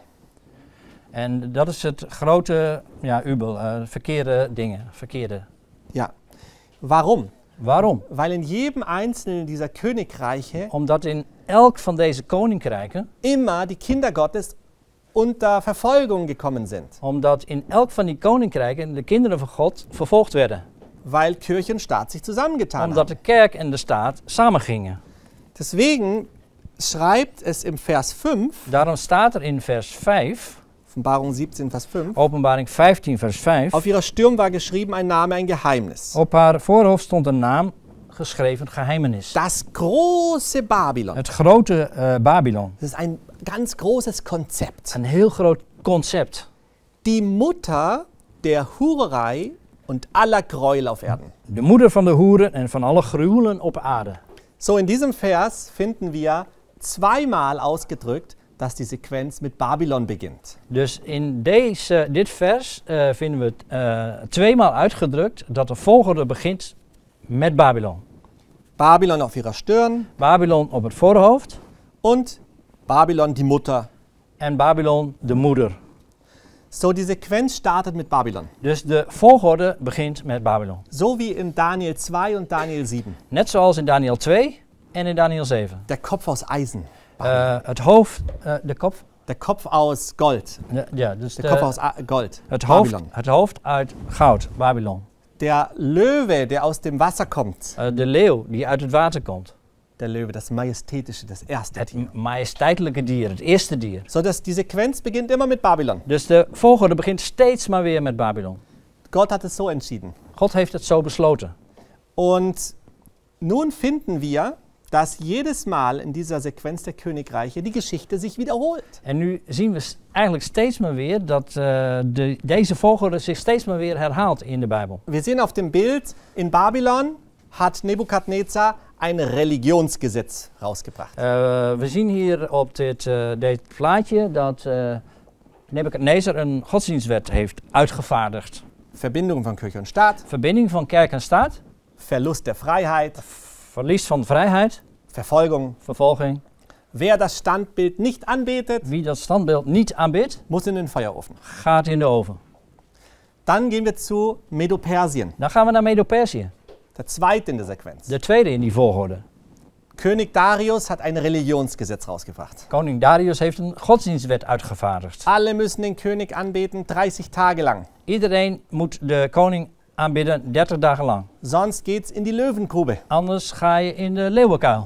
En dat is het grote ja, ubel, uh, verkeerde dingen, verkeerde. Ja. Warum? Waarom? Weil in jedem einzelnen dieser Königreiche Omdat in elk van deze koninkrijken, immer die Kinder Gottes unter Verfolgung gekommen sind. omdat in elk van die koninkrijken de kinderen van God vervolgd werden. Weil Kirche und Staat sich zusammengetan Omdat haben. de kerk en de staat samengingen. Deswegen schreibt es im Vers fünf, Daarom staat er in vers vijf, Offenbarung siebzehn, Vers fünf, Openbaring vijftien vers vijf, auf ihrer Stirn war geschrieben ein Name, ein Geheimnis. op haar voorhoofd stond een naam geschreven, geheimenis. Das große Babylon. Het grote uh, Babylon. Das ist ein, ganz großes Konzept. Een heel groot concept. Die Mutter der Hurerei und aller Gräuel auf Erden. De moeder van de hoeren en van alle gruwelen op aarde. So, in diesem Vers finden wir zweimal ausgedrückt, dass die Sequenz mit Babylon beginnt. Dus in deze, dit vers uh, vinden we uh, tweemaal uitgedrukt dat de volgorde begint met Babylon. Babylon auf ihrer Stirn Babylon op het voorhoofd und Babylon die Mutter. en Babylon de moeder. So, die Sequenz startet mit Babylon. Dus de volgorde begint met Babylon. So wie in Daniel zwei und Daniel sieben. Net zoals in Daniel twee en in Daniel zeven. Der Kopf aus Eisen. Uh, het hoofd, uh, de kop, Der Kopf aus Gold. de, ja, dus Der de, Kopf aus A Gold. het, hoofd, Babylon. het hoofd uit goud, Babylon. Der Löwe, der aus dem Wasser kommt. Uh, de leeuw die uit het water komt. Der Löwe, das majestätische, das erste Het Tier. majesteitelijke dier, het eerste dier. So, dass die Sequenz beginnt immer mit Babylon. Dus de volgorde begint steeds maar weer met Babylon. Gott hat es so entschieden. God heeft het zo besloten. Und nun finden wir, dass jedes Mal in dieser Sequenz der Königreiche die Geschichte sich wiederholt. En nu zien we s- eigenlijk steeds maar weer dat uh, de, deze volgorde zich steeds maar weer herhaalt in de Bijbel. Wir sehen auf dem Bild, in Babylon hat Nebukadnezar ein Religionsgesetz rausgebracht. Uh, we zien hier op dit, uh, dit plaatje dat uh, Nebukadnezar een godsdienstwet heeft uitgevaardigd. Verbindung von Kirche und Staat, Verbinding van kerk en staat, Verlust der Freiheit, verlies van vrijheid, Verfolgung. vervolging. Wer das Standbild nicht anbetet, Wie dat standbeeld niet aanbidt, muss in den Feuerofen. gaat in de oven. Dann gehen wir zu Medo-Persien, Dan gaan we naar Medo-Perzië, der zweite in der Sequenz. de tweede in die volgorde. König Darius hat ein Religionsgesetz rausgebracht. Koning Darius heeft een godsdienstwet uitgevaardigd. Alle müssen den König anbeten, dreißig Tage lang. Iedereen moet de koning aanbidden dertig dagen lang. Sonst geht's in die Löwengrube. Anders ga je in de leeuwenkuil.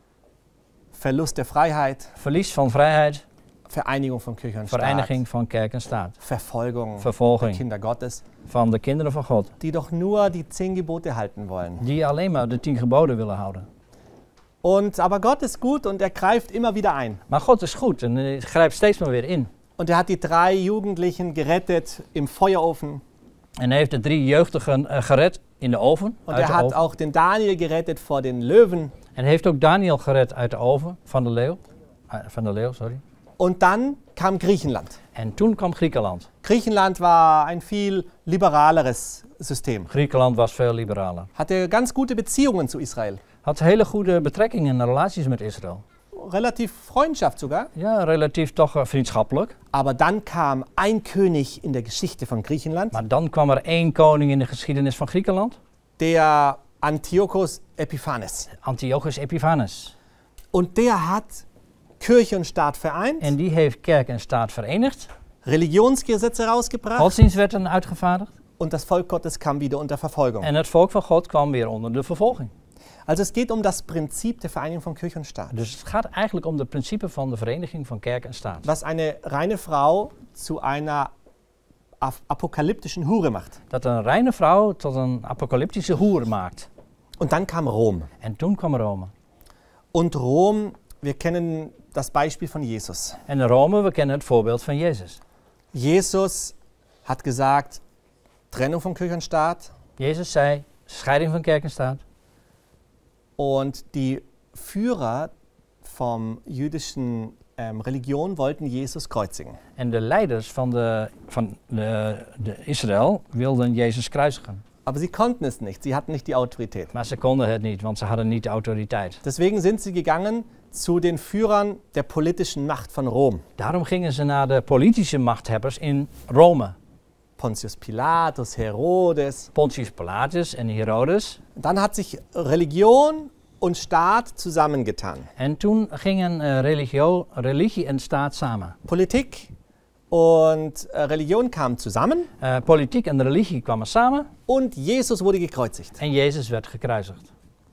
Verlust der Freiheit, Verlies van vrijheid, Vereinigung von Kirche und Staat, vereiniging van kerk en staat. Verfolgung der Vervolging Kinder Gottes, van de kinderen van God. die doch nur die zehn Gebote halten wollen. Die alleen maar de tien geboden willen houden. Und, aber Gott ist gut und er greift immer wieder ein. Maar God is goed en hij grijpt steeds maar weer in. Und er hat die drei Jugendlichen gerettet im Feuerofen. En hij heeft de drie jeugdigen uh, gered in de oven. Und Uit er de hat oven. auch den Daniel gerettet vor den Löwen. En heeft ook Daniel gered uit de oven van de leeuw. Uh, van de leeuw, sorry. Und dann kam Griechenland. En toen kwam Griekenland. Griechenland war ein viel liberaleres System. Griekenland was veel liberaler. Hatte ganz gute Beziehungen zu Israel. Had hele goede betrekkingen en relaties met Israël. Relativ Freundschaft sogar. Ja, relatief toch uh, vriendschappelijk. Aber dann kam ein König in der Geschichte von Griechenland, Maar dan kwam er één koning in de geschiedenis van Griekenland. der Antiochos Epiphanes. Antiochus Epiphanes. Und der hat Kirche und Staat vereint, En die heeft kerk en staat verenigd. Religionsgesetze rausgebracht Godsdienstwetten uitgevaardigd. und das Volk Gottes kam wieder unter Verfolgung. En het volk van God kwam weer onder de vervolging. Also es geht um das Prinzip der Vereinigung von Kirche und Staat. Dus het gaat eigenlijk om het principe van de vereniging van kerk en staat. Was eine reine Frau zu einer ap- apokalyptischen Hure macht. Dat een reine vrouw tot een apocalyptische hoer maakt. Und dann kam Rom. En toen kwam Rome. Und Rom, wir kennen das Beispiel von Jesus. En in Rome, we kennen het voorbeeld van Jezus. Jesus hat gesagt, Trennung von Kirche und Staat. Jezus zei, scheiding van kerk en staat. Und die Führer vom jüdischen ähm, Religion wollten Jesus kreuzigen. En de leiders van, de, van de, de Israël wilden Jezus kruisigen. Aber sie konnten es nicht, sie hatten nicht die Autorität. Maar ze konden het niet, want ze hadden niet de autoriteit. Deswegen sind sie gegangen zu den Führern der politischen Macht von Rom. Daarom gingen ze naar de politische machthebbers in Rome. Pontius Pilatus, Herodes. Pontius Pilatus en Herodes. Dann hat sich Religion und Staat zusammengetan. En toen gingen uh, religio, religie en staat samen. Politik und äh, Religion kamen zusammen Uh, politiek en religie kwamen samen und Jesus wurde gekreuzigt. en Jezus werd gekruisigd.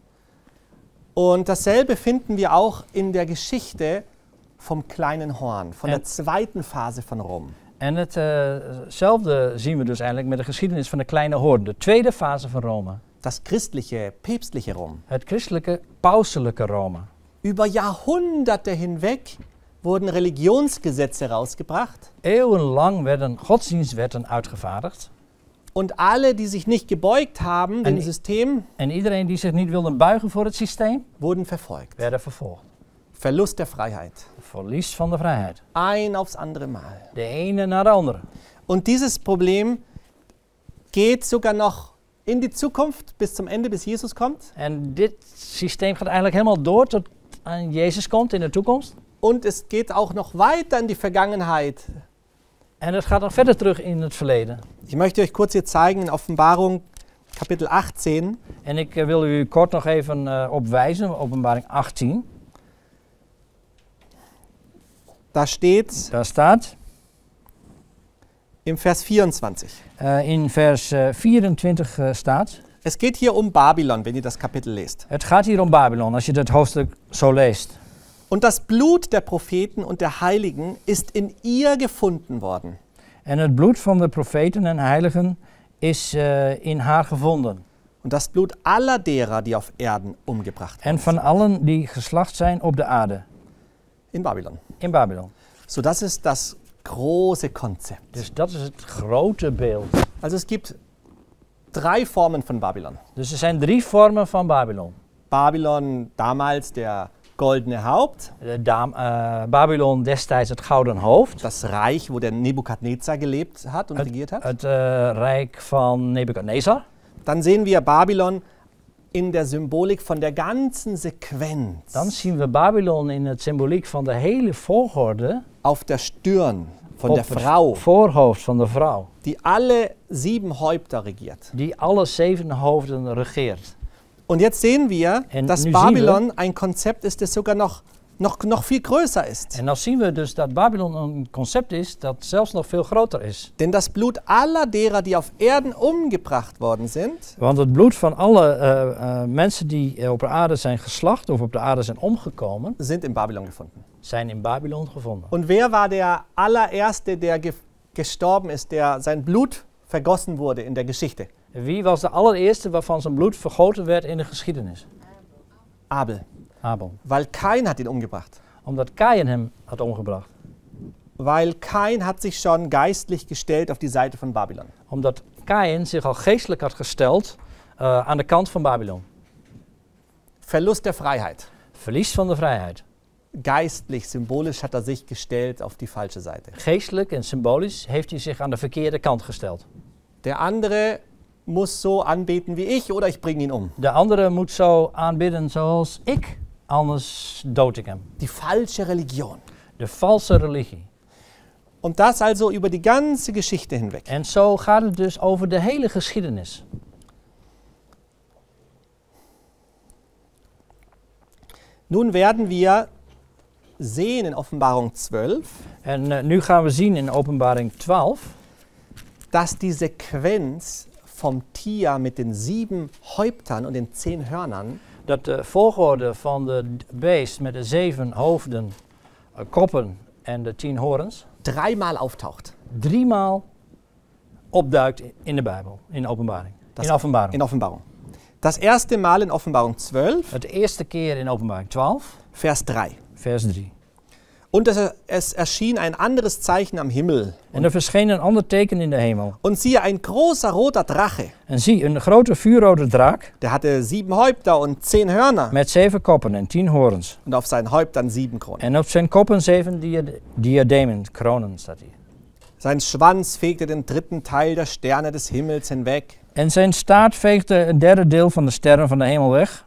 Und dasselbe finden wir auch in der Geschichte vom kleinen Horn, von Ja. der zweiten Phase von Rom. En hetzelfde uh zien we dus eigenlijk met de geschiedenis van de kleine hoorn, de tweede fase van Rome. Das christliche, päpstliche Rom. Het christelijke, pauselijke Rome. Über Jahrhunderte hinweg wurden Religionsgesetze rausgebracht Eeuwenlang werden godsdienstwetten uitgevaardigd. und alle, die sich nicht gebeugt haben dem En- System, En iedereen die zich niet wilde buigen voor het systeem, wurden verfolgt. werden vervolgd. Verlust der Freiheit. Verlies van de vrijheid. Ein aufs andere Mal. De ene na de andere. Und dieses Problem geht sogar noch in die Zukunft bis zum Ende, bis Jesus kommt. En dit systeem gaat eigenlijk helemaal door tot aan Jezus komt in de toekomst. Und es geht auch noch weiter in die Vergangenheit. En het gaat nog verder terug in het verleden. Ich möchte euch kurz hier zeigen in Offenbarung Kapitel achtzehn. En ik uh, wil u kort nog even uh, op wijzen, openbaring achttien. Da steht Daar staat im Vers vierundzwanzig. uh, in vers uh, vierentwintig uh, staat. Es geht hier um Babylon, wenn ihr das Kapitel lest. Het gaat hier om Babylon, als je het hoofdstuk zo leest. Und das Blut der Propheten und der Heiligen ist in ihr gefunden worden. En het bloed van de profeten en heiligen is uh, in haar gevonden. Und das Blut aller derer, die auf Erden umgebracht En worden van allen die geslacht zijn op de aarde, in Babylon. in Babylon. So, das ist das große Konzept. Dus dat is het grote beeld. Also es gibt drei Formen von Babylon. Dus er zijn drie vormen van Babylon. Babylon damals der goldene Haupt, De daam- uh, Babylon destijds het gouden hoofd. das Reich, wo der Nebukadnezar gelebt hat und Het, regiert hat. het uh, rijk van Nebukadnezar. Dann sehen wir Babylon in der Symbolik von der ganzen Sequenz. Dan zien we Babylon in het symboliek van de hele volgorde Auf der Stirn von op der het Frau, voorhoofd van de vrouw. die alle sieben Häupter regiert. Die alle zeven hoofden regeert. Und jetzt sehen wir, En dass nu zien Babylon ein Konzept ist, das sogar noch, noch, noch viel größer ist. En dan zien we dus dat Babylon een concept is dat zelfs nog veel groter is. Denn das Blut aller derer, die auf Erden umgebracht worden sind, Want het bloed van alle uh, uh, mensen die uh, op de aarde zijn geslacht of op de aarde zijn omgekomen, sind in Babylon gefunden. zijn in Babylon gevonden. Und wer war der allererste, der ge gestorben ist, der sein Blut vergossen wurde in der Geschichte? Wie was de allereerste waarvan zijn bloed vergoten werd in de geschiedenis? Abel. Abel. Weil Kain hat ihn umgebracht. Omdat Kain hem had omgebracht. Weil Kain hat sich schon geistlich gestellt auf die Seite von Babylon. Omdat Kain zich al geestelijk had gesteld uh, aan de kant van Babylon. Verlust der Freiheit. Verlies van de vrijheid. Geistlich, symbolisch hat er sich gestellt auf die falsche Seite. Geestelijk en symbolisch heeft hij zich aan de verkeerde kant gesteld. Der andere muss so anbeten wie ich oder ich bringe ihn um. De andere moet zo aanbidden zoals ik, anders dood ik hem. Die falsche Religion. De valse religie. Und das also über die ganze Geschichte hinweg. En zo gaat het dus over de hele geschiedenis. Nun werden wir sehen in Offenbarung zwölf, En uh, nu gaan we zien in Openbaring twaalf dass die Sequenz vom Tier mit den sieben Häuptern und den zehn Hörnern dat de volgorde van de beest met de zeven hoofden, uh, koppen en de tien horens dreimal auftaucht. driemaal opduikt in de Bijbel, in Openbaring. Das in Openbaring. In Offenbarung. Das erste Mal in Offenbarung zwölf, Het eerste keer in Openbaring twaalf, Vers drei. vers drie. Und es, es erschien ein anderes Zeichen am Himmel. En er verscheen een ander teken in de hemel. Und siehe, ein großer roter Drache. En zie, een grote vuurrode draak Der hatte sieben Häupter und zehn Hörner. met zeven koppen en tien horens. Und auf seinen Häuptern sieben Kronen. En op zijn koppen zeven dia- diademen, kronen staat hier. Sein Schwanz fegte den dritten Teil der Sterne des Himmels hinweg. En zijn staart veegde een derde deel van de sterren van de hemel weg.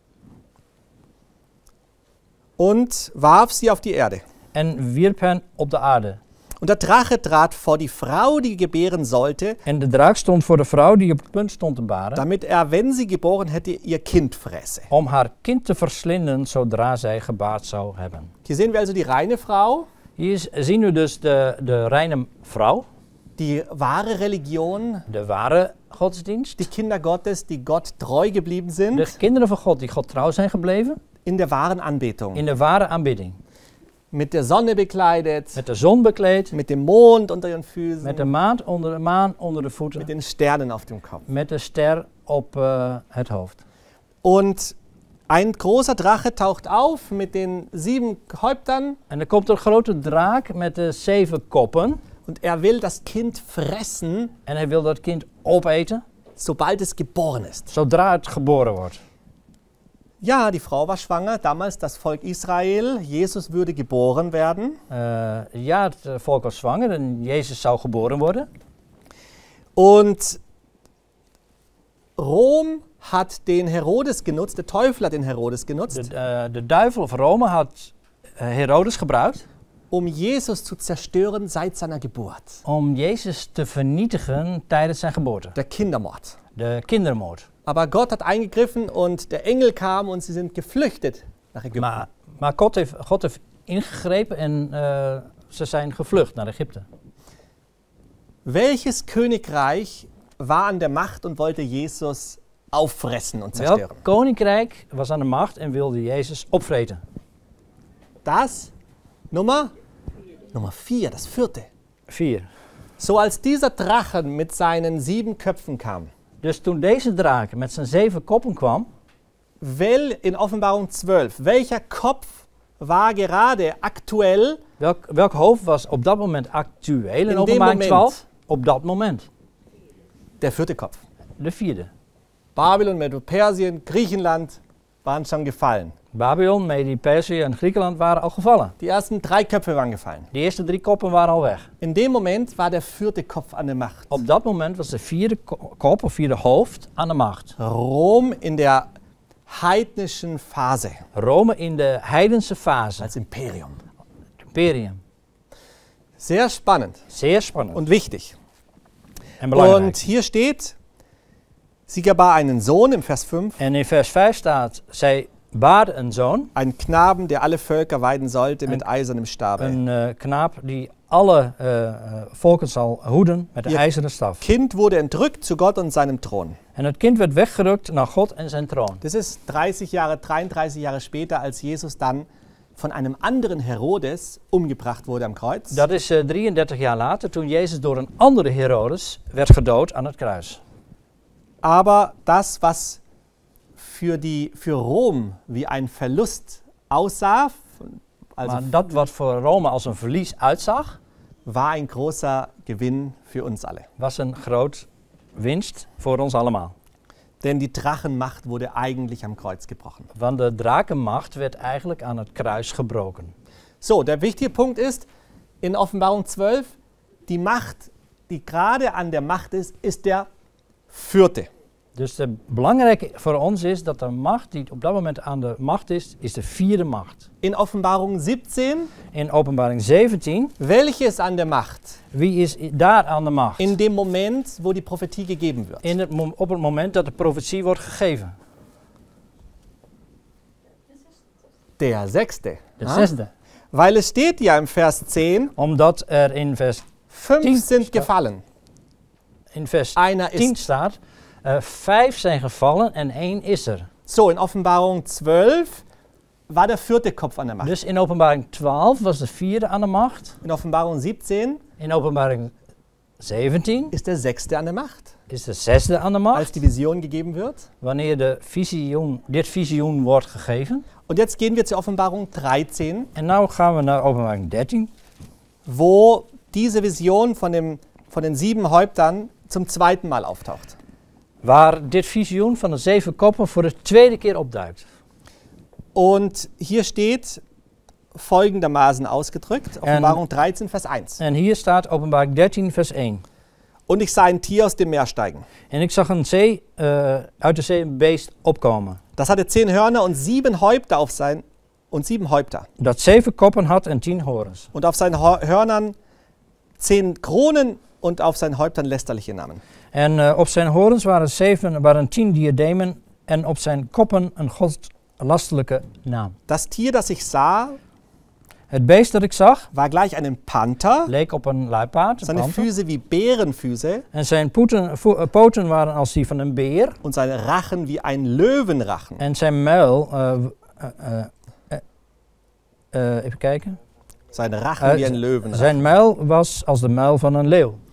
Und warf sie auf die Erde. En wierp hen op de aarde. Und der Drache trat vor die Frau, die gebären sollte, En de draak stond voor de vrouw die op het punt stond te baren, damit er, wenn sie geboren hätte, ihr Kind fresse. om haar kind te verslinden zodra zij gebaard zou hebben. Hier sehen wir also die reine Frau, Hier is- zien we dus de, de reine vrouw, die wahre Religion, de ware godsdienst, die Kinder Gottes, die Gott treu geblieben sind, de kinderen van God die God trouw zijn gebleven, in der wahren Anbetung. in de ware aanbidding. Mit der Sonne bekleidet, Met de zon bekleed, mit dem Mond unter ihren Füßen, met de maan onder de, maan onder de voeten, mit den Sternen auf dem Kopf. met de ster op uh, het hoofd. Und Ein großer Drache taucht auf mit den sieben Häuptern En er komt een grote draak met de zeven koppen. und er will das Kind fressen, En hij wil dat kind opeten, sobald es geboren ist. zodra het geboren wordt. Ja, die Frau war schwanger, damals das Volk Israel. Jesus würde geboren werden. Uh, ja, het uh, volk was zwanger en Jezus zou geboren worden. Und Rom hat den Herodes genutzt, der Teufel hat den Herodes genutzt, De, uh, de duivel of Rome had uh, Herodes gebruikt um Jesus zu zerstören seit seiner Geburt. om Jezus te vernietigen tijdens zijn geboorte. Der Kindermord. De kindermoord. Aber Gott hat eingegriffen und der Engel kam und sie sind geflüchtet nach Ägypten. Maar, maar God, heeft, God heeft ingegrepen en uh, ze zijn gevlucht naar Egypte. Welches Königreich war an der Macht und wollte Jesus auffressen und zerstören? Welk koninkrijk was aan de macht en wilde Jezus opvreten? Das Nummer Nummer vier, das vierte. Vier. So als dieser Drachen mit seinen sieben Köpfen kam, Dus toen deze draak met zijn zeven koppen kwam, wel in Offenbarung zwölf, welcher Kopf war gerade aktuell welk, welk hoofd was op dat moment actueel in dem Openbaring Moment. twaalf? Op dat moment. der vierte Kopf? De vierde. Babylon, Medo-Persien, Griechenland waren schon gefallen. Babylon, Medi-Perzië en Griekenland waren al gevallen. Die ersten drei Köpfe waren gefallen. De eerste drie koppen waren al weg. In dem Moment war der vierte Kopf an der Macht. Op dat moment was de vierde ko- kop of vierde hoofd aan de macht. Rom in der heidnischen Phase Rome in de heidense fase. als Imperium. Het imperium. Sehr spannend Zeer spannend und wichtig. en belangrijk. Und hier steht, sie gebar einen Sohn im Vers fünf, En in vers vijf staat, zij baarde een zoon, einen Knaben, der alle Völker weiden sollte mit Ein- eisernem Stabe. een uh, knaap die alle uh, uh, volken zal hoeden met een Je- ijzeren staf. Kind wurde entrückt zu Gott und seinem Thron. En het kind werd weggerukt naar God en zijn troon. Das ist dreißig Jahre, dreiunddreißig Jahre später, als Jesus dann von einem anderen Herodes umgebracht wurde am Kreuz. Dat is uh, drieëndertig jaar later, toen Jezus door een andere Herodes werd gedood aan het kruis. Aber das, was für, die, für Rom wie ein Verlust aussah, also Maar dat wat voor Rome als een verlies uitzag, war ein großer Gewinn für uns alle. was een groot winst voor ons allemaal. Denn die Drachenmacht wurde eigentlich am Kreuz gebrochen. Want de drakenmacht werd eigenlijk aan het kruis gebroken. So, der wichtige Punkt ist, in Offenbarung zwölf, die Macht, die gerade an der Macht ist, ist der vierte. Dus het belangrijke voor ons is dat de macht die op dat moment aan de macht is, is de vierde macht. In Offenbarung siebzehn, In Openbaring zeventien, welche ist an der Macht? wie is i- daar aan de macht? In dem Moment, wo die Prophetie gegeben wird. In het mom- op het moment dat de profetie wordt gegeven. Der sechste. De Ja? zesde. Weil es steht ja im Vers zehn, Omdat er in vers, fünf Tien sind staat. gefallen. in vers Einer tien ist. staat, uh, vijf zijn gevallen en één is er. So, in Offenbarung zwölf war der vierte Kopf an der Macht. Dus in Openbaring twaalf was de vierde aan de macht. In Offenbarung siebzehn In Openbaring zeventien ist der sechste an der Macht, is de zesde aan de als macht. die Vision gegeben wird. Wanneer de visioen, dit visioen wordt gegeven. Und jetzt gehen wir zur Offenbarung dreizehn, En nu gaan we naar Openbaring dertien. wo diese Vision von, dem, von den sieben Häuptern zum zweiten Mal auftaucht. Waar dit visioen van de zeven koppen voor de tweede keer opduikt. Und hier steht folgendermaßen ausgedrückt, Offenbarung dreizehn, Vers eins. En hier staat Openbaring dertien vers één. Und ich sah ein Tier aus dem Meer steigen. En ik zag een zee, uh, uit de zee een beest opkomen. Das hatte zehn Hörner und sieben Häupter auf sein und sieben Häupter. Dat zeven koppen had en tien horens. Und auf seinen Ho- Hörnern zehn Kronen und auf seinen Häuptern lästerliche Namen. En uh, op zijn horens waren, zeven, waren tien diademen en op zijn koppen een godslastelijke naam. Das Tier, das ich sah, Het beest dat ik zag war gleich einem Panther, leek op een luipaard, een seine panter. Füße wie Bärenfüße En zijn poeten, vo- uh, poten waren als die van een beer. und seine Rachen wie ein Löwenrachen. En zijn muil, uh, uh, uh, uh, uh, even kijken. Seine Rachen Äh, wie ein Löwenrachen. Zijn muil was als de muil van een leeuw.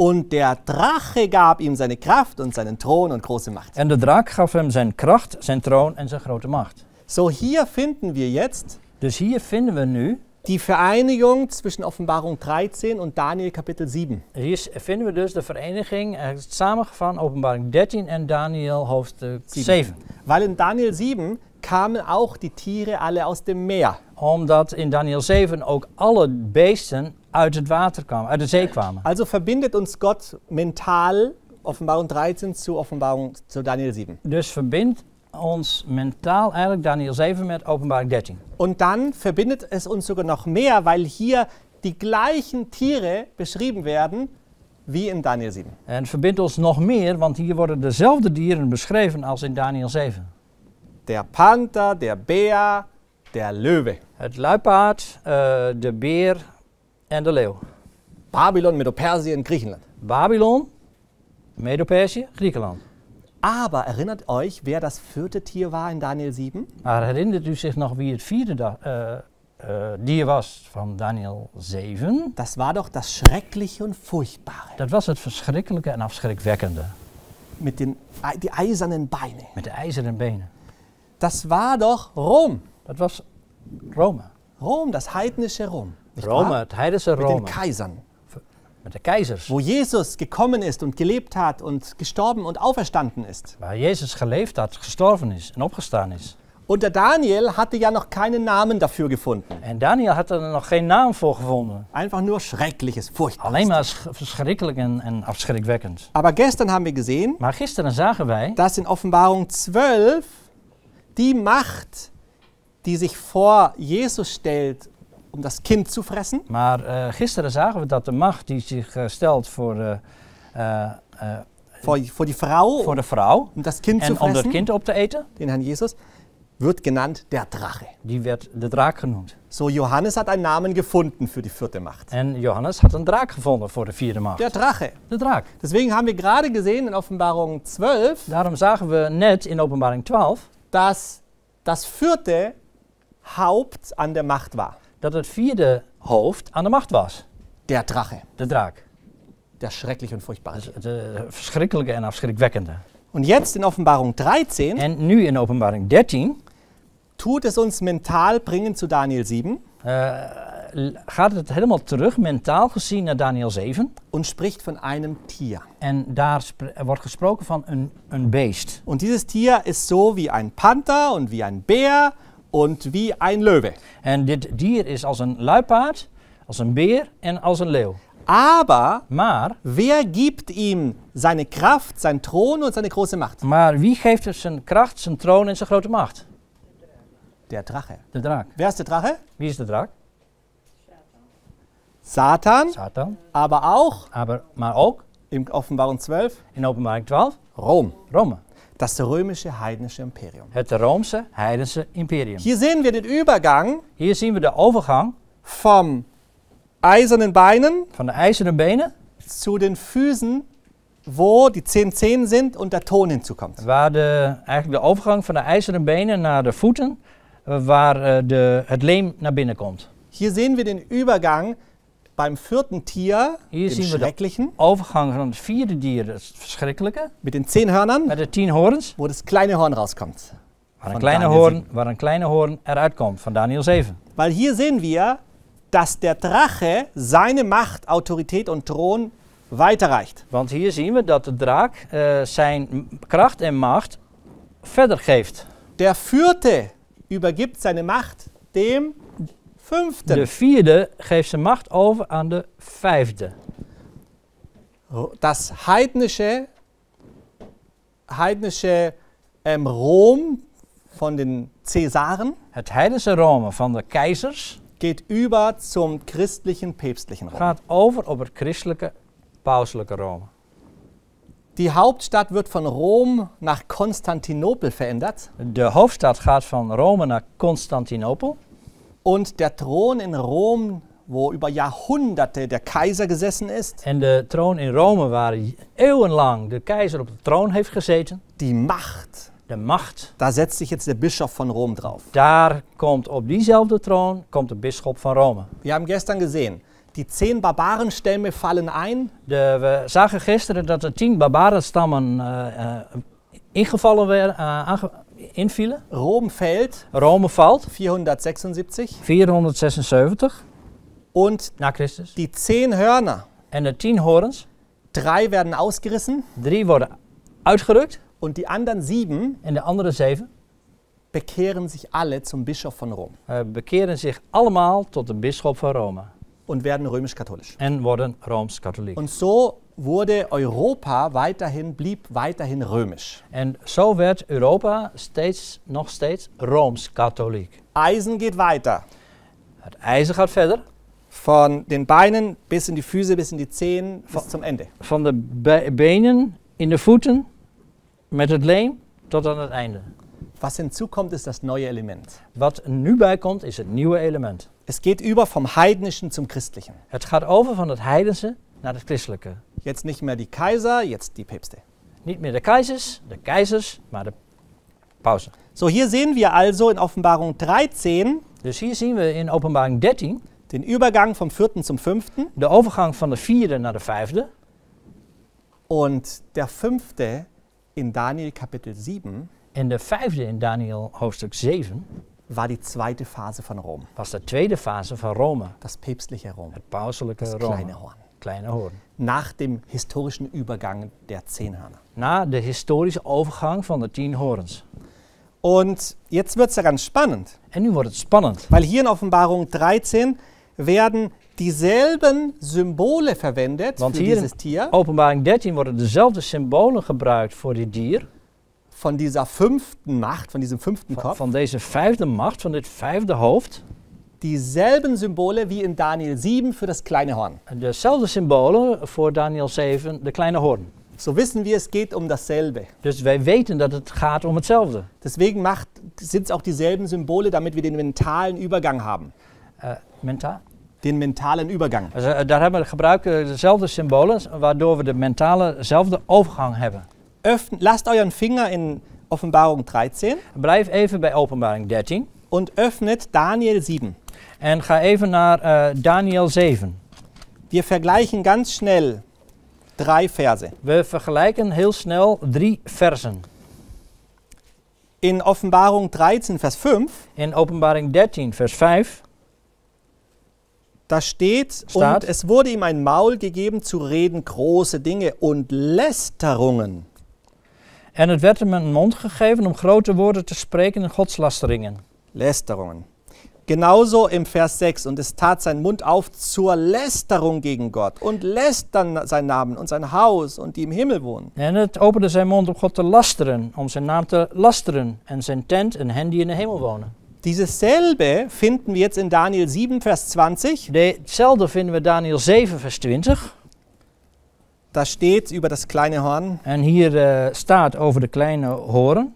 Und der Drache gab ihm seine Kraft und seinen Thron und große Macht. En de draak gaf hem zijn kracht, zijn troon en zijn grote macht. So, hier finden wir jetzt Dus hier vinden we nu, die Vereinigung zwischen Offenbarung dreizehn und Daniel Kapitel sieben. hier s- vinden we dus de vereniging, eh, het samengevat van Openbaring dertien en Daniel hoofdstuk zeven. Weil in Daniel sieben kamen auch die Tiere alle aus dem Meer. Omdat in Daniel zeven ook alle beesten uit het water kwamen, uit de zee kwamen. Also verbindet uns Gott mental Offenbarung dreizehn zu Offenbarung zu Daniel sieben. Dus verbindt ons mentaal eigenlijk Daniel zeven met Openbaring dertien. Und dann verbindet es uns sogar noch mehr, weil hier die gleichen Tiere beschrieben werden wie in Daniel sieben. En het verbindt ons nog meer, want hier worden dezelfde dieren beschreven als in Daniel zeven. Der Panther, der Bär, der Löwe. Het luipaard, uh, de beer en de leeuw. Babylon, Medo-Persien, Griechenland. Babylon, Medo-Perzië, Griekenland. Aber erinnert euch, wer das vierte Tier war in Daniel sieben? Maar herinnert u zich nog wie het vierde da- uh, uh, dier was van Daniel zeven? Das war doch das Schreckliche und Furchtbare. Dat was het verschrikkelijke en afschrikwekkende. Mit den ei- die eisernen Beine. Met de ijzeren benen. Das war doch Rom. Dat was Rome. Rom, das heidnische Rom. Nicht Rome, wahr? het heidense Mit den Rome. Kaisern. Met de keizers. Wo Jesus gekommen ist und gelebt hat und gestorben und auferstanden ist. Waar Jezus geleefd had, gestorven is en opgestaan is. Und der Daniel hatte ja noch keinen Namen dafür gefunden. En Daniel had er nog geen naam voor gevonden. Einfach nur Schreckliches, Furchtbares. Alleen maar sch- verschrikkelijk en, en afschrikwekkend. Aber gestern haben wir gesehen, Maar gisteren zagen wij dass in Offenbarung zwölf die Macht, die sich vor Jesus stellt, um das Kind zu fressen, Maar uh, gisteren zagen we dat de macht die zich uh, stelt voor, uh, uh, uh, vor, vor die Frau, voor de vrouw um das Kind zu en om dat fressen, kind op te eten, den Herrn Jesus, wird genannt der Drache. die werd de draak genoemd. So, Johannes hat einen Namen gefunden für die vierte Macht. En Johannes had een draak gevonden voor de vierde macht. Der Drache. De draak. Deswegen haben wir gerade gesehen in Offenbarung zwölf, Daarom zagen we net in Openbaring twaalf dass das vierte Haupt an der Macht war. dat het vierde hoofd aan de macht was. Der Drache. De draak. Der schreckliche und furchtbare. Dus de verschrikkelijke en afschrikwekkende. Und jetzt in Offenbarung dreizehn En nu in Openbaring dertien tut es uns mental bringen zu Daniel sieben uh, gaat het helemaal terug, mentaal gezien, naar Daniel zeven. und spricht von einem Tier. En daar spre- er wordt gesproken van een, een beest. Und dieses Tier ist so wie ein Panther und wie ein Bär und wie ein Löwe. En dit dier is als een luipaard, als een beer en als een leeuw. Aber Maar, wer gibt ihm seine Kraft, sein Thron und seine große Macht? maar wie geeft er zijn kracht, zijn troon en zijn grote macht? Der Drache. De draak. Wer ist der Drache? Wie is de draak? Satan, Satan. aber auch Aber, maar ook in Offenbarung zwölf in Openbaring twaalf, Rom, Rome. das römische heidnische Imperium. Het Roomse heidense imperium. Hier sehen wir den Übergang Hier zien we de overgang vom eisernen Beinen van de ijzeren benen, zu den Füßen, wo die zehn Zehen sind und der Ton hinzukommt. waar de, eigenlijk de overgang van de ijzeren benen naar de voeten, eh, waar eh, de, het leem naar binnen komt. Hier sehen wir den Übergang beim vierten Tier, Hier dem zien we de Schrecklichen, overgang van het vierde dier, het verschrikkelijke, mit den zehn Hörnern, met de tien hoorns, wo das kleine Horn rauskommt. waar een Van kleine Daniel hoorn, zeven. waar een kleine hoorn eruit komt, van Daniel zeven. Weil hier sehen wir, dass der Drache seine Macht, Autorität und Thron weiterreicht. Want hier zien we dat de draak eh, zijn m- kracht en macht verder geeft. Der vierte übergibt seine Macht dem fünften. De vierde geeft zijn macht over aan de vijfde. Das heidnische, heidnische ähm, Rom von den Cäsaren Het heidense Rome van de keizers geht über zum christlichen, päpstlichen Rom. gaat over op het christelijke, pauselijke Rome. Die Hauptstadt wird von Rom nach Konstantinopel verändert De hoofdstad gaat van Rome naar Constantinopel. und der Thron in Rom, wo über Jahrhunderte der Kaiser gesessen ist, En de troon in Rome, waar eeuwenlang de keizer op de troon heeft gezeten, die Macht, de macht, da setzt sich jetzt der Bischof von Rom drauf. daar komt op diezelfde troon komt de bisschop van Rome. Wir haben gestern gesehen, Die zehn Barbarenstämme fallen ein. De, we zagen gisteren dat er tien barbarenstammen uh, uh, ingevallen werden, uh, aange- invielen. Rom fällt Rome valt, vierhundertsechsundsiebzig. vierhonderdzesenzeventig Und na Christus. die zehn Hörner, En de tien horens, drei werden ausgerissen drie worden uitgerukt und die anderen sieben en de andere zeven bekehren sich alle zum Bischof von Rom uh, bekeren zich allemaal tot de bisschop van Rome und werden römisch-katholisch. en worden Rooms-katholiek. Und so wurde Europa weiterhin, blieb weiterhin römisch. En zo werd Europa steeds, nog steeds Rooms-katholiek. Eisen geht weiter. Het ijzer gaat verder, Von den Beinen bis in die Füße, bis in die Zehen, bis zum Ende. van de be- benen in de voeten met het leem tot aan het einde. Was hinzukommt, ist das neue Element. Wat er nu bij komt is het nieuwe element. Es geht über vom Heidnischen zum Christlichen. Het gaat over van het heidense naar het christelijke. Jetzt nicht mehr die Kaiser, jetzt die Päpste. Niet meer de keizers, de keizers, maar de pausen. So, hier sehen wir also in Offenbarung dreizehn Dus hier zien we in Openbaring dertien den Übergang vom vierten zum fünften. de overgang van de vierde naar de vijfde. Und der fünfte in Daniel Kapitel sieben En de vijfde in Daniel hoofdstuk zeven war die zweite Phase von Rom. was de tweede fase van Rome. Das päpstliche Rom. Het pauselijke Das Rome. kleine Horn. Kleine hoorn. Nach dem historischen Übergang der zehn Hörner. Na de historische overgang van de tien horens. Und jetzt wird es ja ganz spannend, En nu wordt het spannend. weil hier in Offenbarung dreizehn werden dieselben Symbole verwendet Want für hier dieses in Tier Openbaring dertien worden dezelfde symbolen gebruikt voor dit dier. von dieser fünften Macht, von diesem fünften Van, Kopf. van deze vijfde macht, van dit vijfde hoofd. Dieselben Symbole wie in Daniel sieben für das kleine Horn. Dezelfde symbolen voor Daniel zeven, de kleine hoorn. So wissen wir, es geht um dasselbe. Dus wij weten dat het gaat om hetzelfde. Deswegen sind es auch dieselben Symbole, damit wir den mentalen Übergang haben. Uh, mentaal? Den mentalen Übergang. Dus, uh, daar hebben we gebruiken dezelfde symbolen, waardoor we de mentale zelfde overgang hebben. Öffn, lasst euren Finger in Offenbarung dreizehn Blijf even bij Openbaring dertien und öffnet Daniel sieben. en ga even naar uh, Daniel zeven. Wir vergleichen ganz schnell drei Verse. We vergelijken heel snel drie versen. In Offenbarung dreizehn, Vers fünf, In Openbaring dertien, vers vijf, da steht, Staat. und es wurde ihm ein Maul gegeben zu reden große Dinge und Lästerungen. en het werd hem een mond gegeven om grote woorden te spreken en godslasteringen. Lästerungen. Genauso im Vers sechs, und es tat sein Mund auf zur Lästerung gegen Gott und lästern sein Namen und sein Haus und die im Himmel wohnen. En het opende zijn mond om God te lasteren, om zijn naam te lasteren en zijn tent en hen die in de hemel wonen. Dieses selbe finden wir jetzt in Daniel sieben, Vers zwanzig. De, hetzelfde vinden we Daniel zeven, vers twintig. Da steht über das kleine Horn. En hier uh, staat over de kleine horen.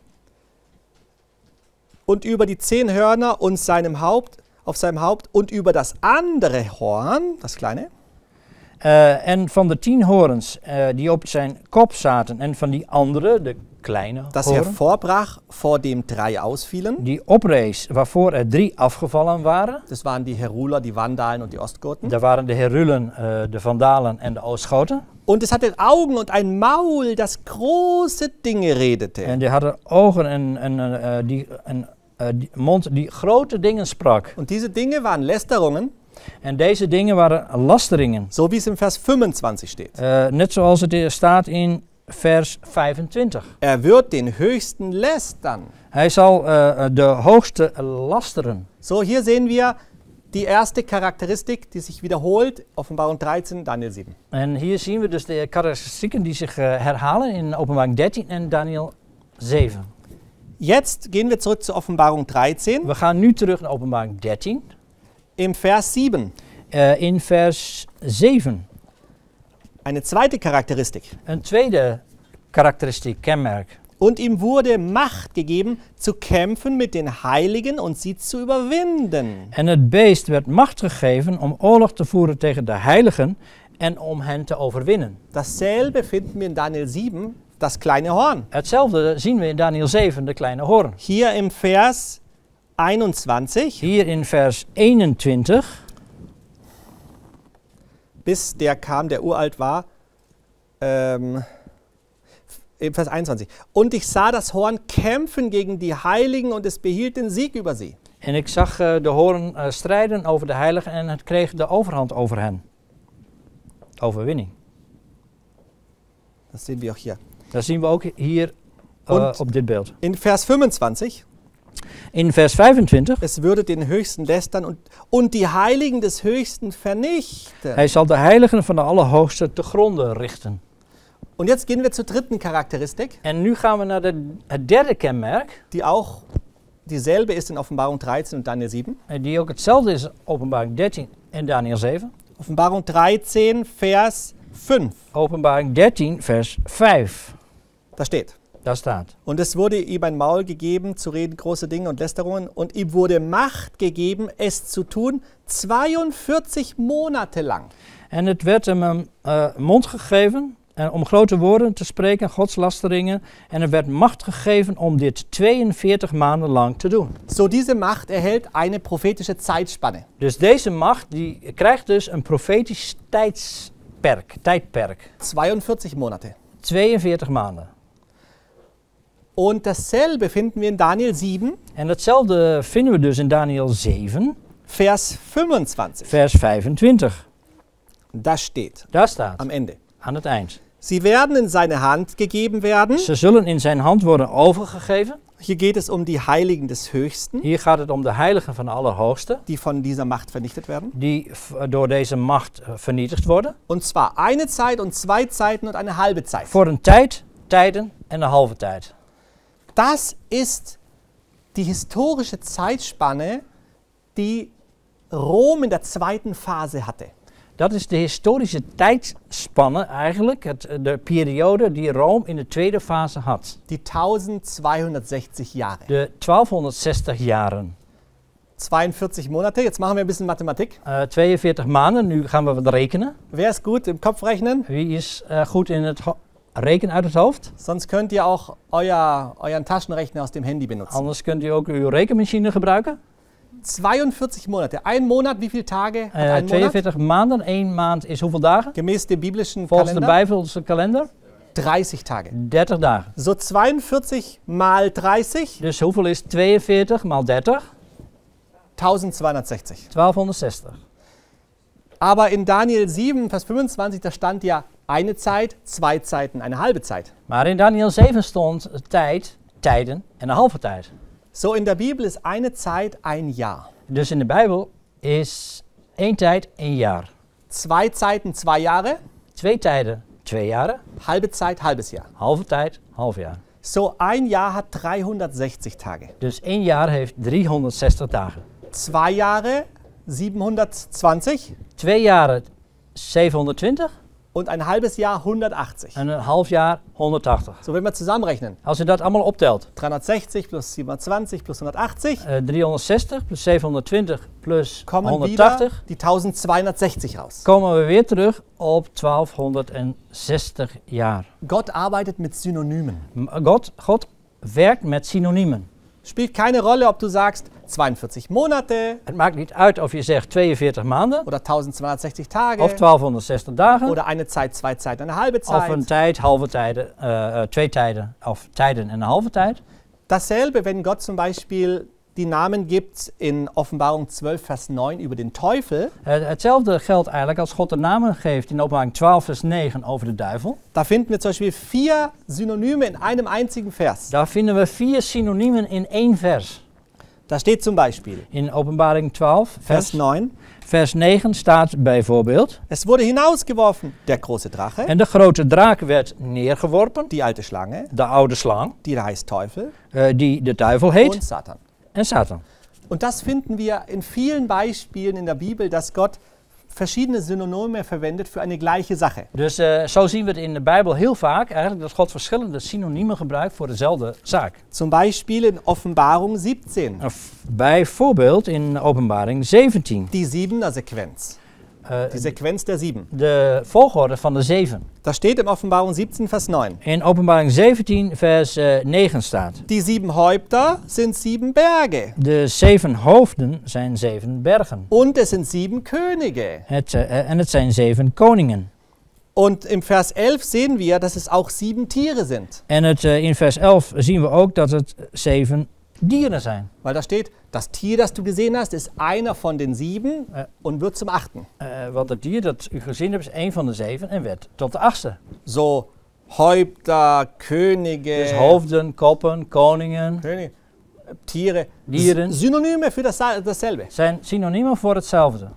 Und über die zehn Hörner und seinem Haupt, auf seinem Haupt und über das andere Horn, das kleine, Uh, en van de tien horens uh, die op zijn kop zaten en van die andere, de kleine das horen, hervorbrach, vor dem drei ausfielen. die oprees waarvoor er drie afgevallen waren. Das waren die Heruler, die Vandalen und die Ostgoten. Daar waren de Herulen, uh, de Vandalen en de Oostgoten. Und es hatte Augen und ein Maul, das große Dinge redete. En die hadden ogen en, en uh, die, een uh, die mond die grote dingen sprak. Und diese Dinge waren Lästerungen, En deze dingen waren lasteringen. so wie es im Vers fünfundzwanzig steht. Uh, net zoals het staat in vers vijfentwintig. Er wird den Höchsten lästern. Hij zal uh, de hoogste lasteren. So, hier sehen wir die erste Charakteristik, die sich wiederholt, Offenbarung dreizehn, Daniel sieben. En hier zien we dus de karakteristieken die zich uh, herhalen in Openbaring dertien en Daniel zeven. Jetzt gehen wir zurück zur Offenbarung dreizehn, We gaan nu terug naar Openbaring dertien. im Vers sieben. Uh, in vers zeven. Eine zweite Charakteristik. Een tweede karakteristiek, kenmerk. Und ihm wurde Macht gegeben, zu kämpfen mit den Heiligen und sie zu überwinden. En het beest werd macht gegeven om oorlog te voeren tegen de heiligen en om hen te overwinnen. Dasselbe finden wir in Daniel sieben, das kleine Horn. Hetzelfde zien we in Daniel zeven, de kleine hoorn. Hier im Vers einundzwanzig. Hier in vers eenentwintig. bis der kam, der uralt war. Ähm, Vers einundzwanzig. Und ich sah das Horn kämpfen gegen die Heiligen und es behielt den Sieg über sie. En ik zag uh, de hoorn uh, strijden over de heiligen en het kreeg de overhand over hen. Overwinning. Das sehen wir auch hier. Dat zien we ook hier uh, op dit beeld. In Vers fünfundzwanzig. In vers vijfentwintig. Es würde den Höchsten lästern und, und die Heiligen des Höchsten vernichten. Hij zal de heiligen van de Allerhoogste te gronde richten. Und jetzt gehen wir zur dritten Charakteristik. En nu gaan we naar de, het derde kenmerk. Die auch dieselbe ist in Offenbarung dreizehn und Daniel sieben. Die ook hetzelfde is in Openbaring dertien en Daniel zeven. Offenbarung dreizehn, Vers fünf. Openbaring dertien, vers vijf. Da steht. Daar staat. Und es wurde ihm ein Maul gegeben, zu reden große Dinge und Lästerungen. Und ihm wurde Macht gegeben, es zu tun, zweiundvierzig Monate lang. En het werd hem een uh, mond gegeven en om grote woorden te spreken, godslasteringen. En er werd macht gegeven om dit tweeënveertig maanden lang te doen. So diese Macht erhält eine prophetische Zeitspanne. Dus deze macht die krijgt dus een profetisch tijdsperk, tijdperk. zweiundvierzig Monate. tweeënveertig maanden. Und dasselbe finden wir in Daniel sieben. En datzelfde vinden we dus in Daniel zeven. Vers fünfundzwanzig. Vers vijfentwintig. Da steht. Daar staat. Am Ende. Aan het eind. Sie werden in seine Hand gegeben werden. Ze zullen in zijn hand worden overgegeven. Hier geht es um die Heiligen des Höchsten. Hier gaat het om de heiligen van de Allerhoogste. Die von dieser Macht vernichtet werden. Die door deze macht vernietigd worden. Und zwar eine Zeit und zwei Zeiten und eine halbe Zeit. Voor een tijd, tijden en een halve tijd. Das ist die historische Zeitspanne, die Rom in der zweiten Phase hatte. Dat is de historische tijdspanne eigenlijk, het, de periode die Rome in de tweede fase had. Die zwölfhundertsechzig Jahre. De twaalfhonderdzestig jaren. zweiundvierzig Monate, jetzt machen wir ein bisschen Mathematik. Uh, tweeënveertig maanden, nu gaan we wat rekenen. Wer ist gut im Kopf rechnen? Wie is uh, goed in het rekenen uit het hoofd? Sonst könnt ihr auch euer, euren Taschenrechner aus dem Handy benutzen. Anders kunt u ook uw rekenmachine gebruiken. zweiundvierzig Monate. Ein Monat, wie viele Tage hat Uh, ein tweeënveertig maanden, één maand is hoeveel dagen? Gemäß dem biblischen Volgens Kalender? de Bijbelse kalender? dreißig Tage. dertig dagen. So zweiundvierzig mal dreißig? Dus hoeveel is tweeënveertig maal dertig? zwölfhundertsechzig. twaalfhonderdzestig. Aber in Daniel sieben, Vers fünfundzwanzig, da stand ja eine Zeit, zwei Zeiten, eine halbe Zeit. Maar in Daniel zeven stond tijd, tijden en een halve tijd. So in der Bibel ist eine Zeit ein Jahr. Dus in de Bijbel is één tijd één jaar. Zwei Zeiten, zwei Jahre. Twee tijden, twee jaren. Halbe Zeit, halbes Jahr. Halve tijd, half jaar. So ein Jahr hat dreihundertsechzig Tage. Dus één jaar heeft driehonderdzestig dagen. Zwei Jahre, siebenhundertzwanzig. Twee jaren, zevenhonderdtwintig. Und ein halbes Jahr, hundertachtzig. En een half jaar, honderdtachtig. So, wenn wir zusammenrechnen. Als u dat allemaal optelt. dreihundertsechzig plus siebenhundertzwanzig plus hundertachtzig. Uh, driehonderdzestig plus zevenhonderdtwintig plus Kommen honderdtachtig. wieder die eintausendzweihundertsechzig raus. Komen we weer terug op twaalfhonderdzestig jaar. Gott arbeitet mit Synonymen. God, God werkt met synoniemen. Spielt keine Rolle, ob du sagst zweiundvierzig Monate. Het maakt niet uit of je zegt tweeënveertig maanden. Oder eintausendzweihundertsechzig Tage. Of twaalfhonderdzestig dagen. Oder eine Zeit, zwei Zeiten, eine halbe Zeit. Of een tijd, halve tijden, uh, uh, twee tijden, of tijden en een halve tijd. Dasselbe, wenn Gott zum Beispiel die Namen gibt in Offenbarung zwölf, Vers neun über den Teufel. Uh, hetzelfde geldt eigenlijk als God de namen geeft in Openbaring twaalf, vers negen over de duivel. Da finden wir zum Beispiel vier Synonyme in einem einzigen Vers. Daar vinden we vier synoniemen in één vers. Da steht zum Beispiel In Openbaring twaalf, Vers vers, neun. vers negen staat bijvoorbeeld. Es wurde hinausgeworfen, der große Drache, En de grote draak werd neergeworpen, die alte Schlange, de oude slang, die heißt Teufel uh, die de duivel heet, und Satan. en Satan. Und das finden wir in vielen Beispielen in der Bibel, dass Gott verschiedene Synonyme verwendet für eine gleiche Sache. Dus uh, zo zien we het in de Bijbel heel vaak, eigenlijk dat God verschillende synoniemen gebruikt voor dezelfde zaak. Zum Beispiel in Offenbarung siebzehn. Of bijvoorbeeld in Openbaring zeventien. Die Siebener Sequenz. Uh, Die Sequenz der sieben. de volgorde van de zeven. Das steht in Offenbarung siebzehn, Vers neun. In Openbaring zeventien, vers uh, negen staat. Die sieben Häupter sind sieben Berge. De zeven hoofden zijn zeven bergen. Und es sind sieben Könige. Het, uh, en het zijn zeven koningen. Und im Vers elf sehen wir, dass es auch sieben Tiere sind. En het, uh, in vers elf zien we ook dat het zeven dieren zijn. Weil da steht, das Tier, das du gesehen hast, ist einer von den sieben Ja. und wird zum achten. Uh, want het dier dat u gezien hebt is één van de zeven en werd tot de achtste. So Häupter, Könige, Dus hoofden, koppen, koningen Könige, Tiere, Dieren. S- Synonyme für das, dasselbe. zijn synoniemen voor hetzelfde.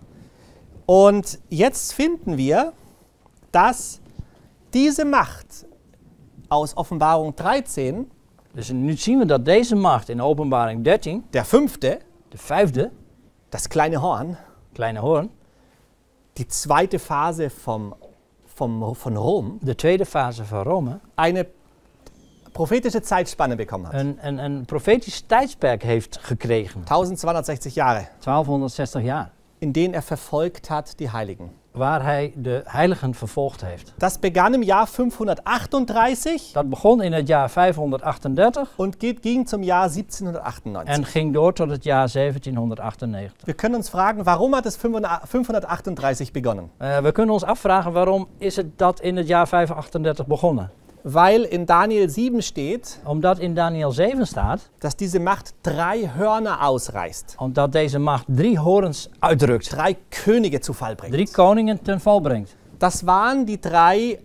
Und jetzt finden wir, dass diese Macht aus Offenbarung dreizehn, Dus nu zien we dat deze macht in Openbaring dertien, der fünfte, de vijfde, das kleine Horn, kleine hoorn, die zweite Phase vom, vom, von Rom, de tweede fase van Rome, eine prophetische Zeitspanne bekommen hat. een, een, een profetisch tijdsperk heeft gekregen. eintausendzweihundertsechzig Jahre, twaalfhonderdzestig jaar. in denen er verfolgt hat die Heiligen. Waar hij de heiligen vervolgd heeft. Das begann im Jahr fünfhundertachtunddreißig Dat begon in het jaar vijfhonderdachtendertig und geht, ging zum Jahr siebzehnhundertachtundneunzig. en ging door tot het jaar zeventienhonderdachtennegentig. Wir können uns fragen, warum hat es fünfhundertachtunddreißig begonnen? Uh, we kunnen ons afvragen waarom is het dat in het jaar vijfhonderdachtendertig begonnen. Weil in Daniel sieben steht, Omdat in Daniel zeven staat, dass diese Macht drei Hörner ausreißt, omdat deze macht drie horens uitdrukt. drei Könige zu Fall bringt. Drie koningen ten val brengt. Das waren die drei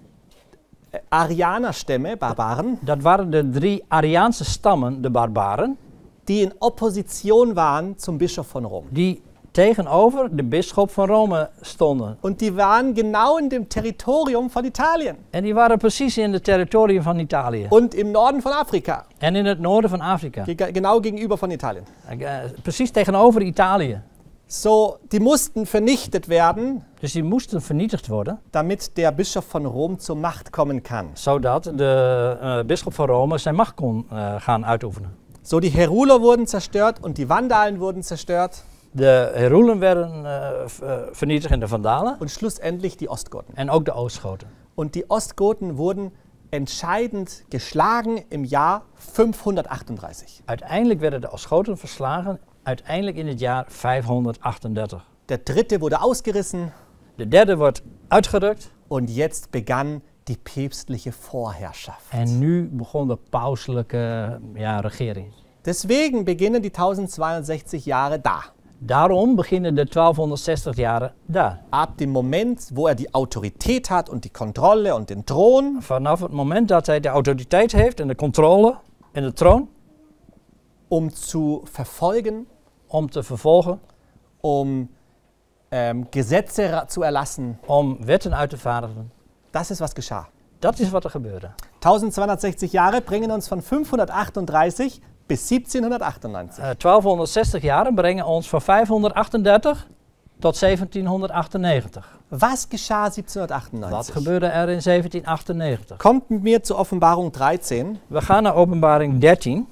äh, Arianerstämme, Barbaren, Dat waren de drie Ariaanse stammen, de barbaren, die in Opposition waren zum Bischof von Rom. die tegenover de bisschop van Rome stonden. Und die waren genau in dem Territorium von Italien En die waren precies in het territorium van Italië. und im Norden von Afrika, En in het noorden van Afrika. ge- genau gegenüber von Italien. Uh, precies tegenover Italië. So, die mussten vernichtet werden, Dus die moesten vernietigd worden, damit der Bischof von Rom zur Macht kommen kann. zodat de uh, bisschop van Rome zijn macht kon uh, gaan uitoefenen. So, die Heruler wurden zerstört und die Vandalen wurden zerstört De Herulen werden uh, v- uh, vernietigd en de Vandalen und schlussendlich die Ostgoten. en ook de Oostgoten. Und die Ostgoten wurden entscheidend geschlagen im Jahr fünfhundertachtunddreißig. Uiteindelijk werden de Oostgoten verslagen, uiteindelijk in het jaar vijfhonderdachtendertig. Der dritte wurde ausgerissen De derde wordt uitgerukt und jetzt begann die päpstliche Vorherrschaft. en nu begon de pauselijke ja, regering. Deswegen beginnen die eintausendzweihundertsechzig Jahre da. Daarom beginnen de twaalfhonderdzestig jaren daar. Ab dem Moment, wo er die Autorität hat und die Kontrolle und den Thron, Vanaf het moment dat hij de autoriteit heeft en de controle en de troon um zu verfolgen, om te vervolgen, um ähm, Gesetze ra- zu erlassen, om wetten uit te vaardigen. das ist was geschah. Dat is wat er gebeurde. eintausendzweihundertsechzig Jahre bringen uns von fünfhundertachtunddreißig bis siebzehnhundertachtundneunzig. Uh, twaalfhonderdzestig jaren brengen ons van vijfhonderdachtendertig tot zeventienhonderdachtennegentig. Was geschah Wat siebzehnhundertachtundneunzig? gebeurde er in zeventienhonderdachtennegentig? Kommt mit mir zur Offenbarung dreizehn. We gaan naar Openbaring dertien.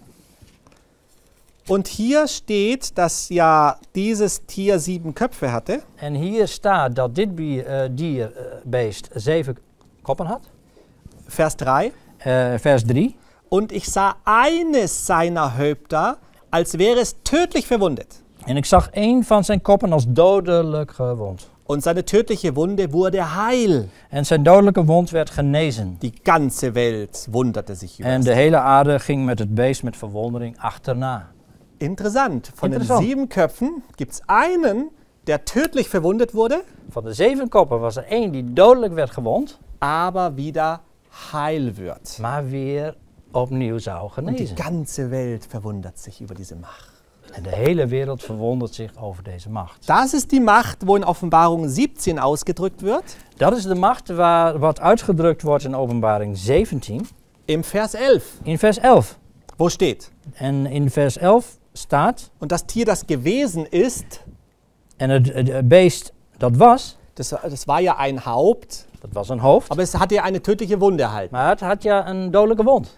Und hier steht, dass ja dieses Tier sieben Köpfe hatte. En hier staat dat dit bier, uh, dier, uh, beest, zeven koppen had. Vers drei. Uh, vers drie. Und ich sah eines seiner Häupter, als wäre es tödlich verwundet. En ik zag één van zijn koppen als dodelijk gewond. Und seine tödliche Wunde wurde heil. En zijn dodelijke wond werd genezen. Die ganze Welt wunderte sich über En es. de hele aarde ging met het beest met verwondering achterna. Interessant. Von Interessant. den sieben Köpfen gibt es einen, der tödlich verwundet wurde, Van de zeven koppen was er één die dodelijk werd gewond, aber wieder heil wird. maar weer opnieuw zou Und die genezen. ganze Welt verwundert sich über diese Macht. En de hele wereld verwondert zich over deze macht. Das ist die Macht, wo in Offenbarung siebzehn ausgedrückt wird. Dat is de macht waar, wat uitgedrukt wordt in Openbaring zeventien, Im Vers elf, in vers elf. wo steht: En in vers elf staat, Und das Tier, das gewesen ist, en het, het- het beest dat was, das, das war ja ein Haupt, dat was een hoofd, aber es hatte ja eine tödliche Wunde erhalten. maar het had ja een dodelijke wond.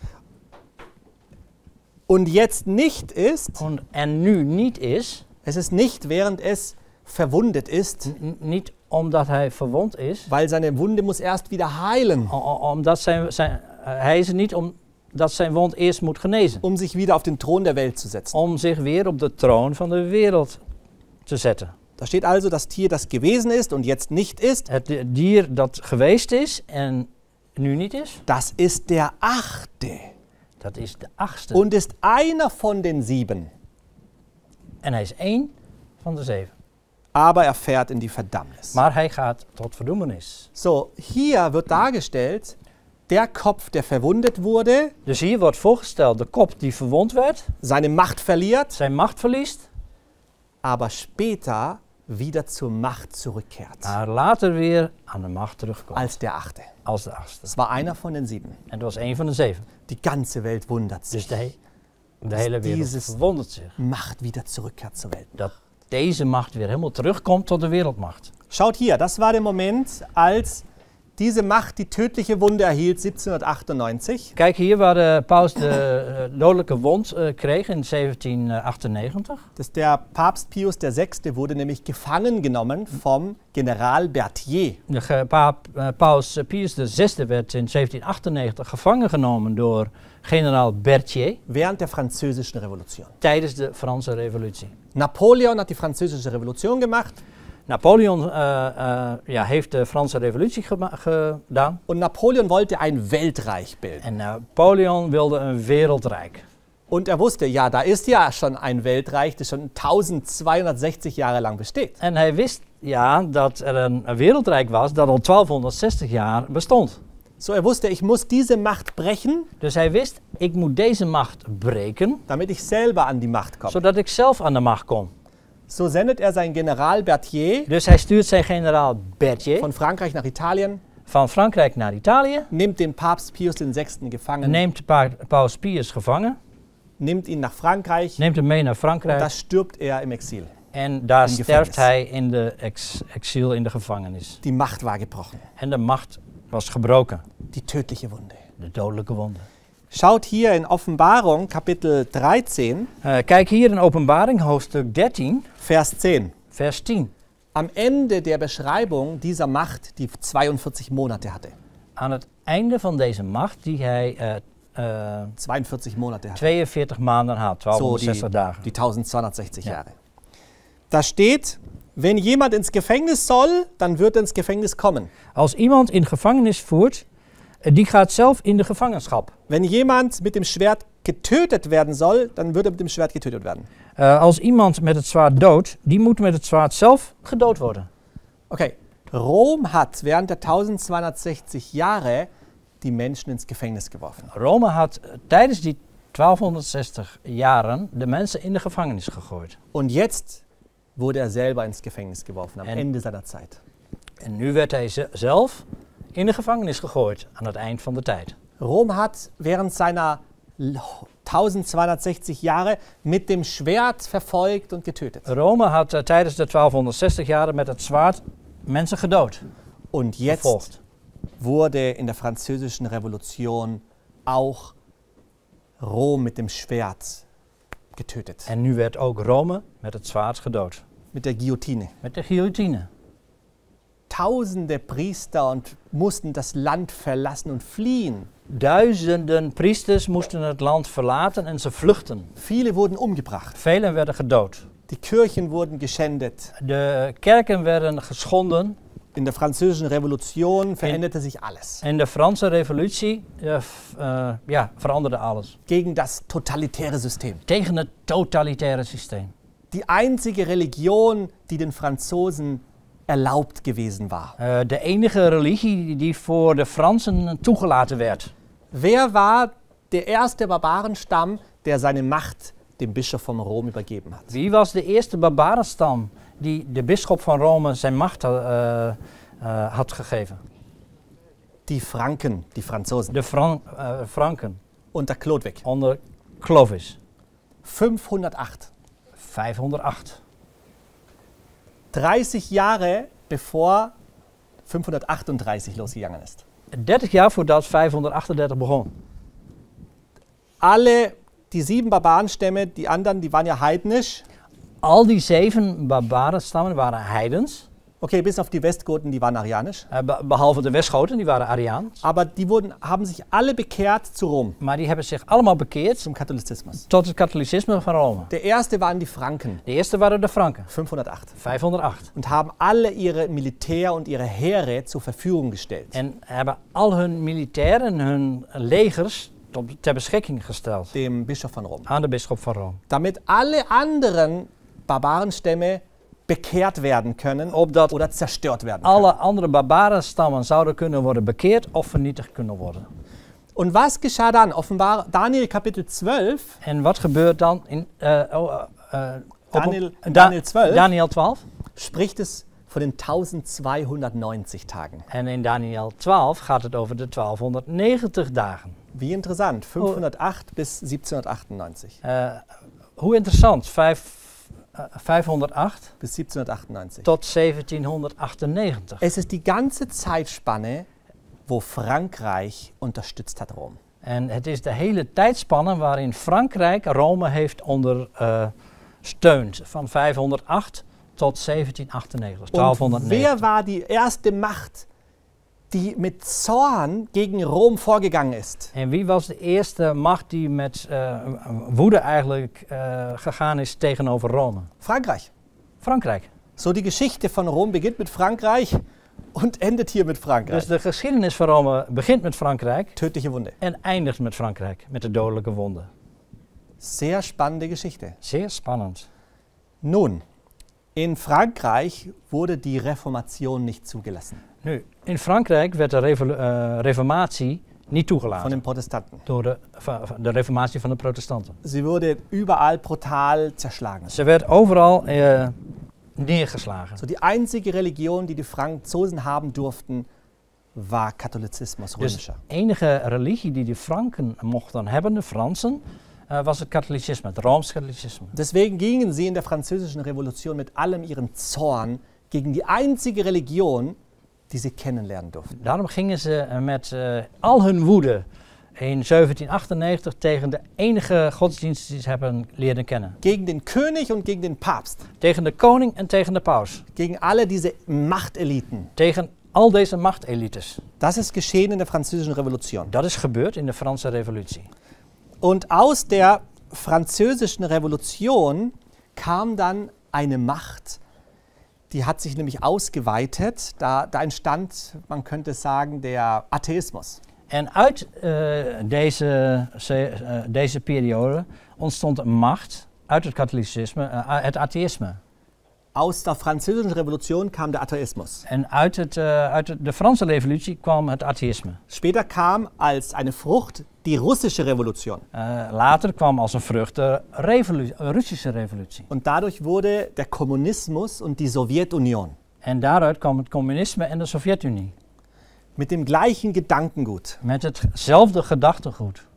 Und jetzt nicht ist, En, en nu niet is, es ist nicht, während es verwundet ist, n- niet omdat hij verwond is. weil seine Wunde muss erst wieder heilen, O- o- Omdat zijn, zijn, uh, hij is er niet omdat zijn wond eerst moet genezen. um sich wieder auf den Thron der Welt zu setzen. Om zich weer op de troon van de wereld te zetten. Da steht also das Tier, das gewesen ist und jetzt nicht ist, Het di- dier dat geweest is en nu niet is, das ist der Achte dat is de achtste. und ist einer von den sieben. En hij is één van de zeven. Aber er fährt in die Verdammnis. Maar hij gaat tot verdoemenis. So, hier wird dargestellt, der Kopf, der verwundet wurde, Dus hier wordt voorgesteld de kop die verwond werd, seine Macht verliert, zijn macht verliest, aber später wieder zur Macht zurückkehrt, maar later weer aan de macht terugkomt. als der Achte. Als de achtste. Das war einer von den sieben. En dat was één van de zeven. Die ganze Welt wundert sich, Dus de, he- de hele wereld dieses- verwondert zich. Macht wieder zurückkehrt zur Welt. Dat deze macht weer helemaal terugkomt tot de wereldmacht. Schaut hier, das war der Moment, als diese Macht die tödliche Wunde erhielt, siebzehnhundertachtundneunzig. Kijk hier waar de paus de eh, dodelijke wond eh, kreeg in zeventien achtennegentig. Das der Papst Pius der Sechste wurde nämlich gefangen genommen vom General Berthier. De ge- paap, eh, paus Pius de zesde werd in zeventien achtennegentig gevangen genomen door generaal Berthier Während der Französischen Revolution. tijdens de Franse revolutie. Napoleon hat die Französische Revolution gemacht Napoleon eh, eh, ja, heeft de Franse revolutie gema- gedaan. und Napoleon wollte ein Weltreich bilden. En Napoleon wilde een wereldrijk. Und er wusste, ja, da ist ja schon ein Weltreich, das schon eintausendzweihundertsechzig Jahre lang besteht. En hij wist ja, dat er een, een wereldrijk was dat al twaalfhonderdzestig jaar bestond. So, er wusste, ich muss diese Macht brechen, Dus hij wist, ik moet deze macht breken, damit ich selber an die Macht komme. zodat ik zelf aan de macht kom. So sendet er seinen General Berthier Dus hij stuurt zijn generaal Berthier von Frankreich nach Italien, van Frankrijk naar Italië, nimmt den Papst Pius der Sechste gefangen, neemt pa paus Pius gevangen, nimmt ihn nach Frankreich neemt hem mee naar und Frankrijk da stirbt er im Exil. en daar in sterft gevangenis. hij in de ex exil in de gevangenis. Die Macht war gebrochen, En de macht was gebroken, die tödliche Wunde. de dodelijke wonde. Schaut hier in Offenbarung, Kapitel dreizehn, Uh, kijk hier in Openbaring, hoofdstuk dertien, Vers zehn. vers tien. Am Ende der Beschreibung dieser Macht, die zweiundvierzig Monate hatte. Aan het einde van deze macht, die hij uh, uh, zweiundvierzig Monate hatte. tweeënveertig maanden had, So die, twaalfhonderdzestig dagen. die eintausendzweihundertsechzig Ja. Jahre. Da steht, wenn jemand ins Gefängnis soll, dann wird er ins Gefängnis kommen. Als iemand in gevangenis voert, uh, die gaat zelf in de gevangenschap. Wenn jemand mit dem Schwert getötet werden soll, dann wird er mit dem Schwert getötet werden. Uh, als iemand met het zwaard doodt, die moet met het zwaard zelf gedood worden. Okay, Rom hat während der eintausendzweihundertsechzig Jahre die Menschen ins Gefängnis geworfen. Rome had uh, tijdens die twaalfhonderdzestig jaren de mensen in de gevangenis gegooid. Und jetzt wurde er selber ins Gefängnis geworfen, am En- Ende seiner Zeit. En nu werd hij ze- zelf in de gevangenis gegooid aan het eind van de tijd. Rom hat während seiner eintausendzweihundertsechzig Jahre mit dem Schwert verfolgt und getötet. Rome had uh, tijdens de twaalfhonderdzestig jaren met het zwaard mensen gedood. Und jetzt Vervolgd. wurde in der französischen Revolution auch Rom mit dem Schwert getötet. En nu werd ook Rome met het zwaard gedood. Mit der Guillotine. Met de guillotine. Tausende Priester und mussten das Land verlassen und fliehen. Duizenden priesters moesten het land verlaten en ze vluchten. Viele wurden umgebracht. Velen werden gedood. Die Kirchen wurden geschändet. De kerken werden geschonden. In der französischen Revolution veränderte sich alles. En de Franse revolutie uh, f- uh, ja, veranderde alles. Gegen das totalitäre System. Tegen het totalitaire systeem. Die einzige Religion, die den Franzosen erlaubt gewesen war. Uh, de enige religie die voor de Fransen toegelaten werd. Wer war der erste Barbarenstamm, der seine Macht dem Bischof von Rom übergeben hat? Wie was de eerste barbarenstam die de bisschop van Rome zijn macht uh, uh, had gegeven? Die Franken, die Franzosen, De Fran uh, Franken unter Chlodwig. onder Clovis. fünfhundertacht. vijfhonderdacht. dreißig Jahre bevor fünfhundertachtunddreißig losgegangen ist. dertig jaar voordat vijfhonderdachtendertig begon. Alle die sieben Barbarenstämme, die anderen, die waren ja heidnisch. Al die zeven barbarenstammen waren heidens. Okay, bis auf die Westgoten, die waren arianisch. Uh, be- behalve de Westgoten, die waren Ariaans. Aber die wurden, haben sich alle bekehrt zu Rom, Maar die hebben zich allemaal bekeerd zum Katholizismus. tot het katholicisme van Rome. Der erste waren die Franken, De eerste waren de Franken, fünfhundertacht. vijfhonderdacht. Und haben alle ihre Militär und ihre Heere zur Verfügung gestellt. En hebben al hun militairen, hun legers tot, ter beschikking gesteld Dem Bischof von Rom. aan de bisschop van Rome. Damit alle anderen Barbarenstämme bekehrt werden können Opdat oder zerstört werden können. alle andere barbarenstammen zouden kunnen worden bekeerd of vernietigd kunnen worden. Und was geschah dann? Offenbar Daniel Kapitel zwölf, En wat gebeurt dan in uh, oh, uh, op- Daniel- Da- Daniel twaalf. Daniel twaalf? spricht es von den zwölfhundertneunzig Tagen. En in Daniel twaalf gaat het over de twaalfhonderdnegentig dagen. Wie interessant, fünfhundertacht bis siebzehnhundertachtundneunzig. Uh, hoe interessant, Vijf, uh, vijfhonderdacht Bis siebzehnhundertachtundneunzig. tot zeventienhonderdachtennegentig. Es ist die ganze Zeitspanne, wo Frankreich unterstützt hat Rom. En het is de hele tijdspanne waarin Frankrijk Rome heeft ondersteund. Van vijfhonderdacht tot zeventienhonderdachtennegentig, Und twaalfhonderdnegentig. wer war die erste Macht, die mit Zorn gegen Rom vorgegangen ist? En wie was de eerste macht die met uh, woede eigenlijk uh, gegaan is tegenover Rome? Frankreich. Frankrijk. So, die Geschichte von Rom beginnt mit Frankreich und endet hier mit Frankreich. Dus de geschiedenis van Rome begint met Frankrijk Tödliche Wunde. en eindigt met Frankrijk, met de dodelijke wonden. Sehr spannende Geschichte. Zeer spannend. Nun, in Frankreich wurde die Reformation nicht zugelassen Nu, in Frankrijk werd de revolu- uh, reformatie niet von toegelaten den Protestanten. door de, va- va- de reformatie van de protestanten. Sie wurde überall brutal zerschlagen. Ze werd overal uh, neergeslagen. So, die einzige Religion, die die Franzosen haben durften, war Katholizismus, Dus römischer. de enige religie die de Franken mochten hebben, de Fransen, uh, was het katholicisme, het Rooms-katholicisme. Deswegen gingen sie in der französischen Revolution mit allem ihrem Zorn gegen die einzige Religion, die sie kennenlernen durften. Daarom gingen ze uh, met uh, al hun woede in zeventienhonderdachtennegentig tegen de enige godsdienst die ze hebben leren kennen. Gegen den König und gegen den Papst. Tegen de koning en tegen de paus. Gegen alle diese Machteliten. Tegen al deze machtelites. Das ist geschehen in der französischen Revolution. Dat is gebeurd in de Franse revolutie. Und aus der französischen Revolution kam dann eine Macht, die hat sich nämlich ausgeweitet. Da, da entstand, man könnte sagen, der Atheismus. En uit uh, deze, se- uh, deze periode ontstond een macht uit het katholicisme, uh, het atheïsme. Aus der französischen Revolution kam der Atheismus. En uit, het, uh, uit het, de Franse revolutie kwam het atheïsme. Später kam als eine Frucht die russische Revolution. Uh, later kwam als een vrucht de revolu- Russische revolutie. Und dadurch wurde der Kommunismus und die Sowjetunion En daaruit kwam het communisme en de Sovjet-Unie. mit dem gleichen Gedankengut. Met hetzelfde gedachtegoed.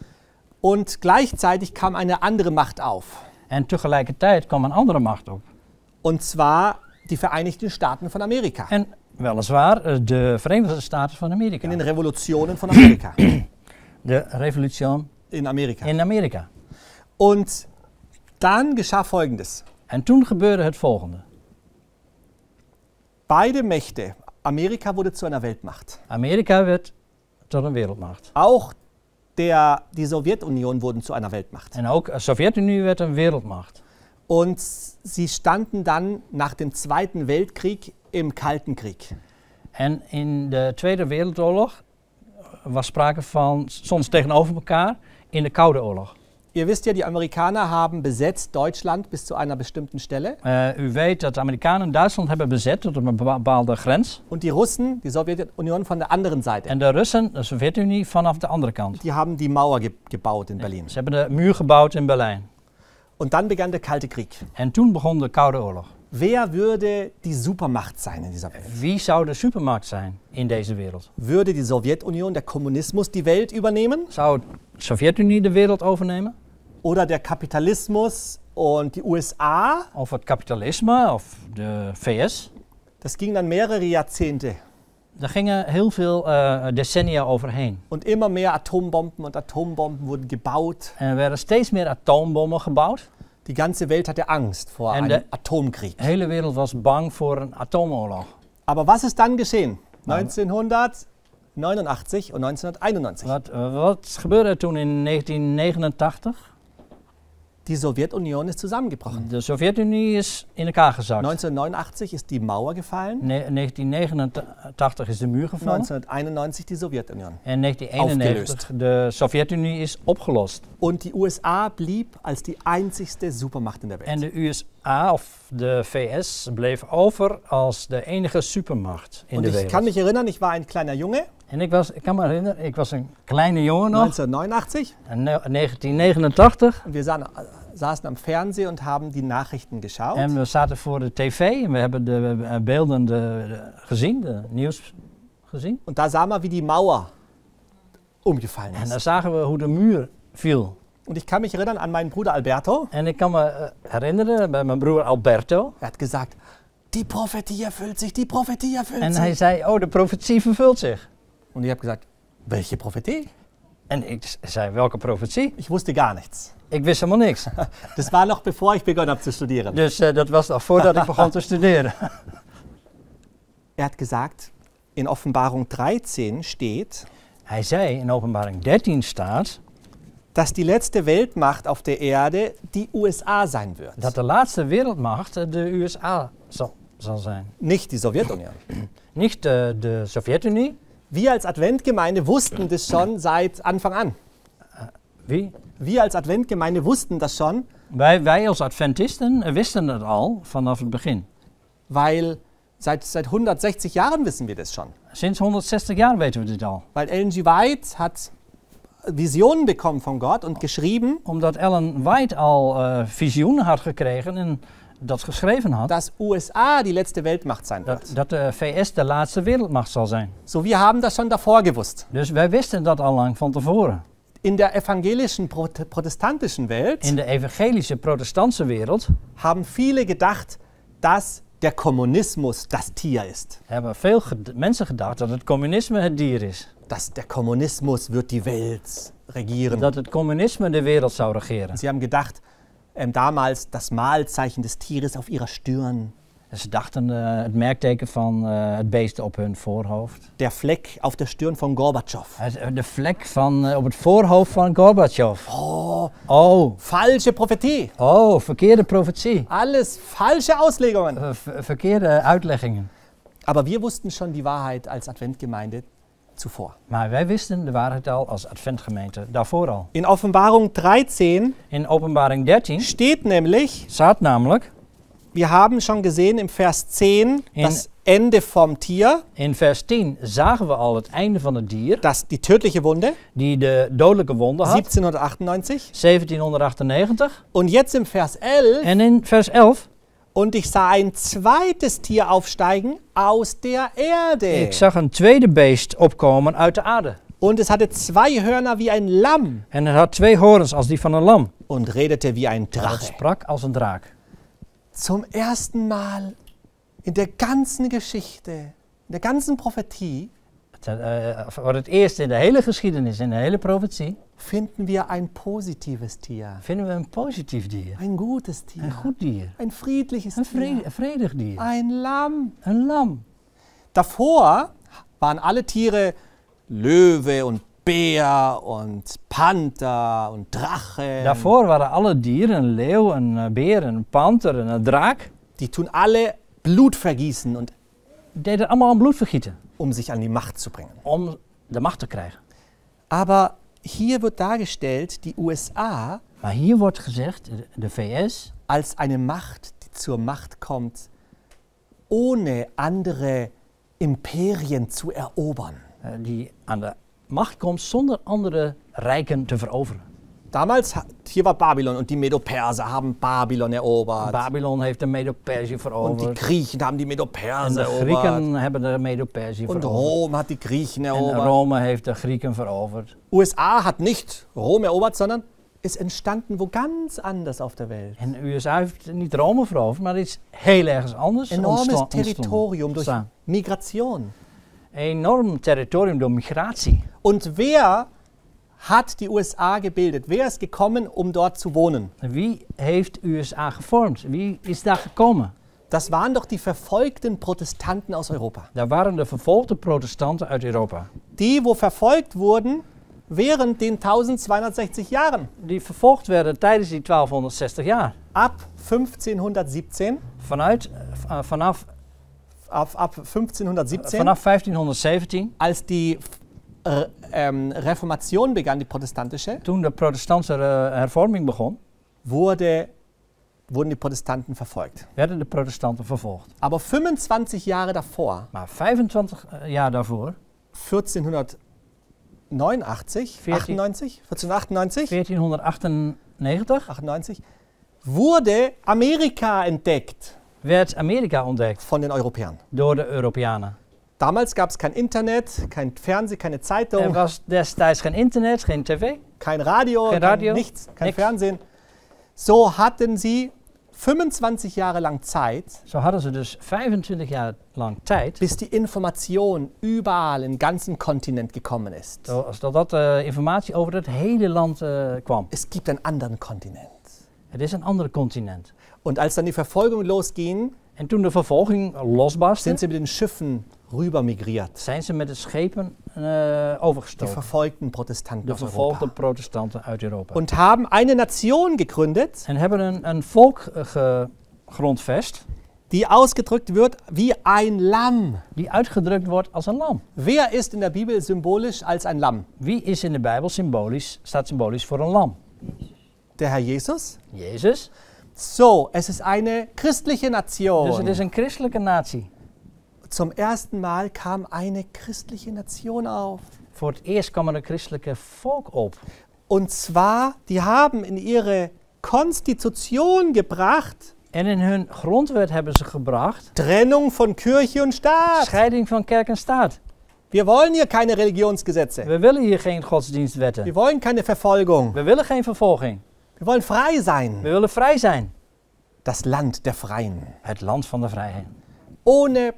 Und gleichzeitig kam eine andere Macht auf. En tegelijkertijd kwam een andere macht op. Und zwar die Vereinigten Staaten von Amerika. En weliswaar uh, de Verenigde Staten van Amerika. In den Revolutionen von Amerika. De revolutie In Amerika. in Amerika. Und dann geschah Folgendes. En toen gebeurde het volgende. Beide Mächte, Amerika wurde zu einer Weltmacht. Amerika werd tot een wereldmacht. Auch der, die Sowjetunion wurden zu einer Weltmacht. En ook de Sovjet-Unie werd een wereldmacht. Und sie standen dann nach dem Zweiten Weltkrieg im Kalten Krieg. En in de Tweede Wereldoorlog was sprake van soms tegenover elkaar in de Koude Oorlog. Ihr wisst ja, die Amerikaner haben besetzt Deutschland bis zu einer bestimmten Stelle. Uh, u weet dat de Amerikanen Duitsland hebben bezet tot een bepaalde grens. Und die Russen, die Sowjetunion von der anderen Seite. En de Russen, de Sovjet-Unie, vanaf de andere kant. Die haben die Mauer ge gebaut in Berlin. Ze hebben de muur gebouwd in Berlijn. Und dann begann der Kalte Krieg. En toen begon de Koude Oorlog. Wer würde die Supermacht sein in dieser Welt? Wie zou de supermacht zijn in deze wereld? Würde die Sowjetunion, der Kommunismus, die Welt übernehmen? Zou de Sovjet-Unie de wereld overnemen? Oder der Kapitalismus und die U S A? Of het kapitalisme of de V S? Das ging dann mehrere Jahrzehnte. Daar gingen heel veel uh, decennia overheen. Und immer mehr Atombomben und Atombomben wurden gebaut. En er werden steeds meer atoombommen gebouwd. Die ganze Welt hatte Angst vor En einem de Atomkrieg. hele wereld was bang voor een atoomoorlog. Aber was ist dann geschehen? neunzehnhundertneunundachtzig und neunzehnhunderteinundneunzig. Wat, uh, wat gebeurde er toen in negentien negenentachtig? Die Sowjetunion ist zusammengebrochen. De Sovjet-Unie is in elkaar gezakt. neunzehnhundertneunundachtzig ist die Mauer gefallen. Ne negentien negenentachtig is de muur gevallen. neunzehnhunderteinundneunzig die Sowjetunion. En negentien eenennegentig de Sovjet-Unie is opgelost. Und die U S A blieb als die einzigste Supermacht in der Welt. En de U S A of de V S bleef over als de enige supermacht in Und de ich wereld. kann mich erinnern, ich war ein kleiner Junge. En ik, was, ik kan me herinneren, ik was een kleine jongen nog. neunzehnhundertneunundachtzig. In negentien negenentachtig. Und wir sahen, saßen am Fernsehen und haben die Nachrichten geschaut. En we zaten voor de tv en we hebben de uh, beelden de, de, gezien, de nieuws gezien. Und da sahen wir, wie die Mauer umgefallen En daar ist. zagen we hoe de muur viel. Und ich kann mich erinnern an meinen Bruder Alberto. En ik kan me uh, herinneren bij mijn broer Alberto. Er hat gesagt, die Prophetie erfüllt sich, die Prophetie erfüllt En sich. hij zei, oh, de profetie vervult zich. Und ich habe gesagt, welche Prophetie? En ik s- zei, welke profetie? Ich wusste gar nichts. Ik wist helemaal niks. Das war noch bevor ich begonnen habe zu studieren. Dus uh, dat was nog voordat ik begon te studeren. Er hat gesagt, in Offenbarung dreizehn steht, Hij zei, in openbaring dertien staat, dass die letzte Weltmacht auf der Erde die U S A sein wird. dat de laatste wereldmacht uh, de U S A zal, zal zijn. Nicht die Sowjetunion. Niet uh, de Sovjet-Unie. Wir als Adventgemeinde wussten das schon seit Anfang an. Wie? Wir als Adventgemeinde wussten das schon, Wij, wij als Adventisten uh, wisten het al vanaf het begin. weil seit, seit hundertsechzig Jahren wissen wir das schon. Sinds honderdzestig jaar weten we dit al. Weil Ellen G. White hat Visionen bekommen von Gott und geschrieben, Omdat Ellen White al uh, visioenen had gekregen en dat geschreven had, dass U S A die letzte Weltmacht sein dat, wird. dat de V S de laatste wereldmacht zal zijn. So, wir haben das schon davor gewusst. Dus wij wisten dat al lang van tevoren. In der evangelischen Prot- protestantischen Welt In de evangelische protestantse wereld haben viele gedacht, dass der Kommunismus das Tier ist. hebben veel ged- mensen gedacht dat het communisme het dier is. Dass der Kommunismus wird die Welt regieren. Dat het communisme de wereld zou regeren. Sie haben gedacht, ähm, damals das Mahlzeichen des Tieres auf ihrer Stirn, Ze dachten uh, het merkteken van uh, het beest op hun voorhoofd. der Fleck auf der Stirn von Gorbatschow. Het- De vlek van, uh, op het voorhoofd van Gorbachev. Oh, Oh, falsche Prophetie. oh, verkeerde profetie. Alles falsche Auslegungen. Uh, ver- verkeerde uitleggingen. Aber wir wussten schon die Wahrheit als Adventgemeinde zuvor. Maar wij wisten de waarheid al als adventgemeente, daarvoor al. In Offenbarung dreizehn In openbaring dertien steht nämlich, staat namelijk, wir haben schon gesehen im Vers zehn, In- das Ende vom Tier, in vers tien zagen we al het einde van het dier, das, die tödliche Wunde, die de dodelijke wonde had, siebzehnhundertachtundneunzig. zeventienhonderdachtennegentich. Und jetzt im Vers elf, En in vers elf, und ich sah ein zweites Tier aufsteigen aus der Erde. ik zag een tweede beest opkomen uit de aarde. Und es hatte zwei Hörner wie ein Lamm En het had twee horens als die van een lam. und redete wie ein Het Drache. sprak als een draak. Zum ersten Mal in der ganzen Geschichte, in der ganzen Prophetie, Het, uh, voor het eerst in de hele geschiedenis, in de hele profetie, finden wir ein positives Tier. vinden we een positief dier. Ein gutes Tier. Een goed dier. Ein friedliches Een vrede, Tier. een vredig dier. Ein Lamm. Een lam. Davor waren alle Tiere Löwe und Bär und Panther und Drache. Daarvoor waren alle dieren, een leeuw, een uh, beer, een panter en een draak, Die tun alle Blut vergießen, und, deden allemaal aan bloed vergieten. um sich an die Macht zu bringen. Om de macht te krijgen. Aber hier wird dargestellt, die U S A Maar hier wordt gezegd, de- de V S, als eine Macht, die zur Macht kommt, ohne andere Imperien zu erobern. uh, die aan de macht komt zonder andere rijken te veroveren. Damals, ha- hier war Babylon, und die Medo-Perser haben Babylon erobert. Babylon heeft de Medo-Persie und die veroverd. Griechen haben die En Medo-Perser de erobert. Grieken hebben de Medo-Persie Und veroverd. Rom hat die Griechen En erobert. Rome heeft de Grieken veroverd. U S A hat nicht Rom erobert, sondern ist entstanden wo ganz anders auf der Welt. En de U S A heeft niet Rome veroverd, maar iets heel ergens anders Enormes ontsta- ontstonden. Territorium durch Ontstaan. Migration. Enorm territorium door migratie. Und wer hat die U S A gebildet? Wer ist gekommen, um dort zu wohnen? Wie heeft U S A gevormd? Wie is daar gekomen? Das waren doch die verfolgten Protestanten aus Europa. Daar waren de vervolgde protestanten uit Europa. Die, wo verfolgt wurden während den eintausendzweihundertsechzig Jahren. Die vervolgd werden tijdens die twaalfhonderdzestig jaar. Ab fünfzehnhundertsiebzehn, Vanuit, uh, vanaf, ab, ab fünfzehnhundertsiebzehn, vanaf vijftienhonderdzeventien, als die äh, ähm, Reformation begann, die protestantische, toen de protestantse uh, hervorming begon, wurde, wurden die Protestanten verfolgt. werden de protestanten vervolgd. Aber fünfundzwanzig Jahre davor, Maar vijfentwintig jaar daarvoor, vierzehnhundertneunundachtzig, veertien achtundneunzig, vierzehnhundertachtundneunzig, veertienhonderdachteennegentig, achtundneunzig, wurde Amerika entdeckt werd Amerika ontdekt von den Europäern. door de Europeanen. Damals gab es kein Internet, kein Fernsehen, keine Er Zeitung, was destijds geen internet, geen tv. kein Radio, Kein Radio, kein nichts, kein nix. Fernsehen. So hatten sie fünfundzwanzig Jahre lang Zeit, Zo hadden ze dus vijfentwintig jaar lang tijd, bis die Information überall im ganzen Kontinent gekommen ist. zodat uh, informatie over het hele land uh, kwam. Es gibt einen anderen Kontinent. Het is een ander continent. Und als dann die Verfolgung losging, En toen de vervolging losbarstte, sind sie mit den Schiffen rüber migriert. zijn ze met de schepen uh, Die overgestoken. verfolgten Protestanten De aus vervolgde Europa. protestanten uit Europa. Und haben eine Nation gegründet, En hebben een, een volk uh, gegrondvest die ausgedrückt wird wie ein Lamm. die uitgedrukt wordt als een lam. Wer ist in der Bibel symbolisch als ein Lamm? Wie is in de Bijbel symbolisch, staat symbolisch voor een lam? Der Herr Jesus? Jezus. So, es ist eine christliche Dus het Nation. is een christelijke natie. Zum ersten Mal kam eine christliche Nation auf. Voor het eerst kwam er een christelijke volk op. Und zwar, die haben in ihre Konstitution gebracht, En in hun grondwet hebben ze gebracht Trennung von Kirche und Staat. scheiding van kerk en staat. Wir wollen hier keine Religionsgesetze. We willen hier geen godsdienstwetten. Wir wollen keine Verfolgung. We willen geen vervolging. Wir wollen frei We sein. willen vrij zijn. Das Land der Freien. Het land van de vrijheid. Ohne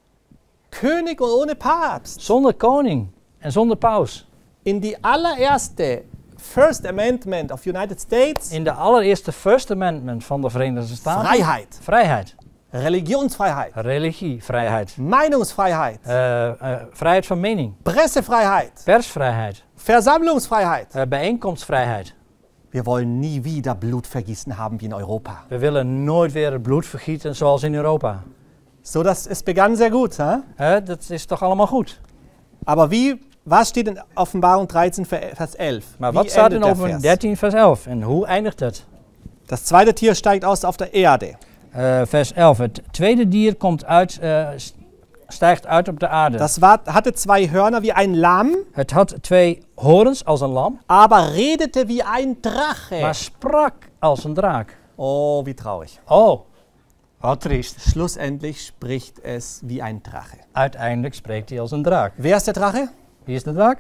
König und ohne Papst. Zonder koning en zonder paus. In die allererste First Amendment of United States, In de allereerste First Amendment van de Verenigde Staten. Freiheit, Vrijheid. Religionsfreiheit, Religievrijheid. Meinungsfreiheit, Uh, uh, vrijheid van mening. Pressefreiheit, Persvrijheid. Versammlungsfreiheit. Uh, bijeenkomstvrijheid. Wir wollen nie wieder Blutvergießen haben wie in Europa. We willen nooit weer het bloed vergieten zoals in Europa. So, das, es begann sehr gut. Hè? Uh, dat is toch allemaal goed? Aber wie, was steht in Offenbarung dreizehn, Vers elf? Maar Wie wat staat in endet der Openbaring Vers? dertien vers elf? En hoe eindigt het? Das zweite Tier steigt aus auf der Erde. Uh, vers elf. Het tweede dier komt uit, uh, stijgt uit op de aarde. Das war, hatte zwei Hörner wie ein Lamm, Het had twee horens als een lam, aber redete wie ein Drache. maar sprak als een draak. Oh, wie traurig. Oh, wat triest. Schlussendlich spricht es wie ein Drache. Uiteindelijk spreekt hij als een draak. Wer ist der Drache? Wie is de draak?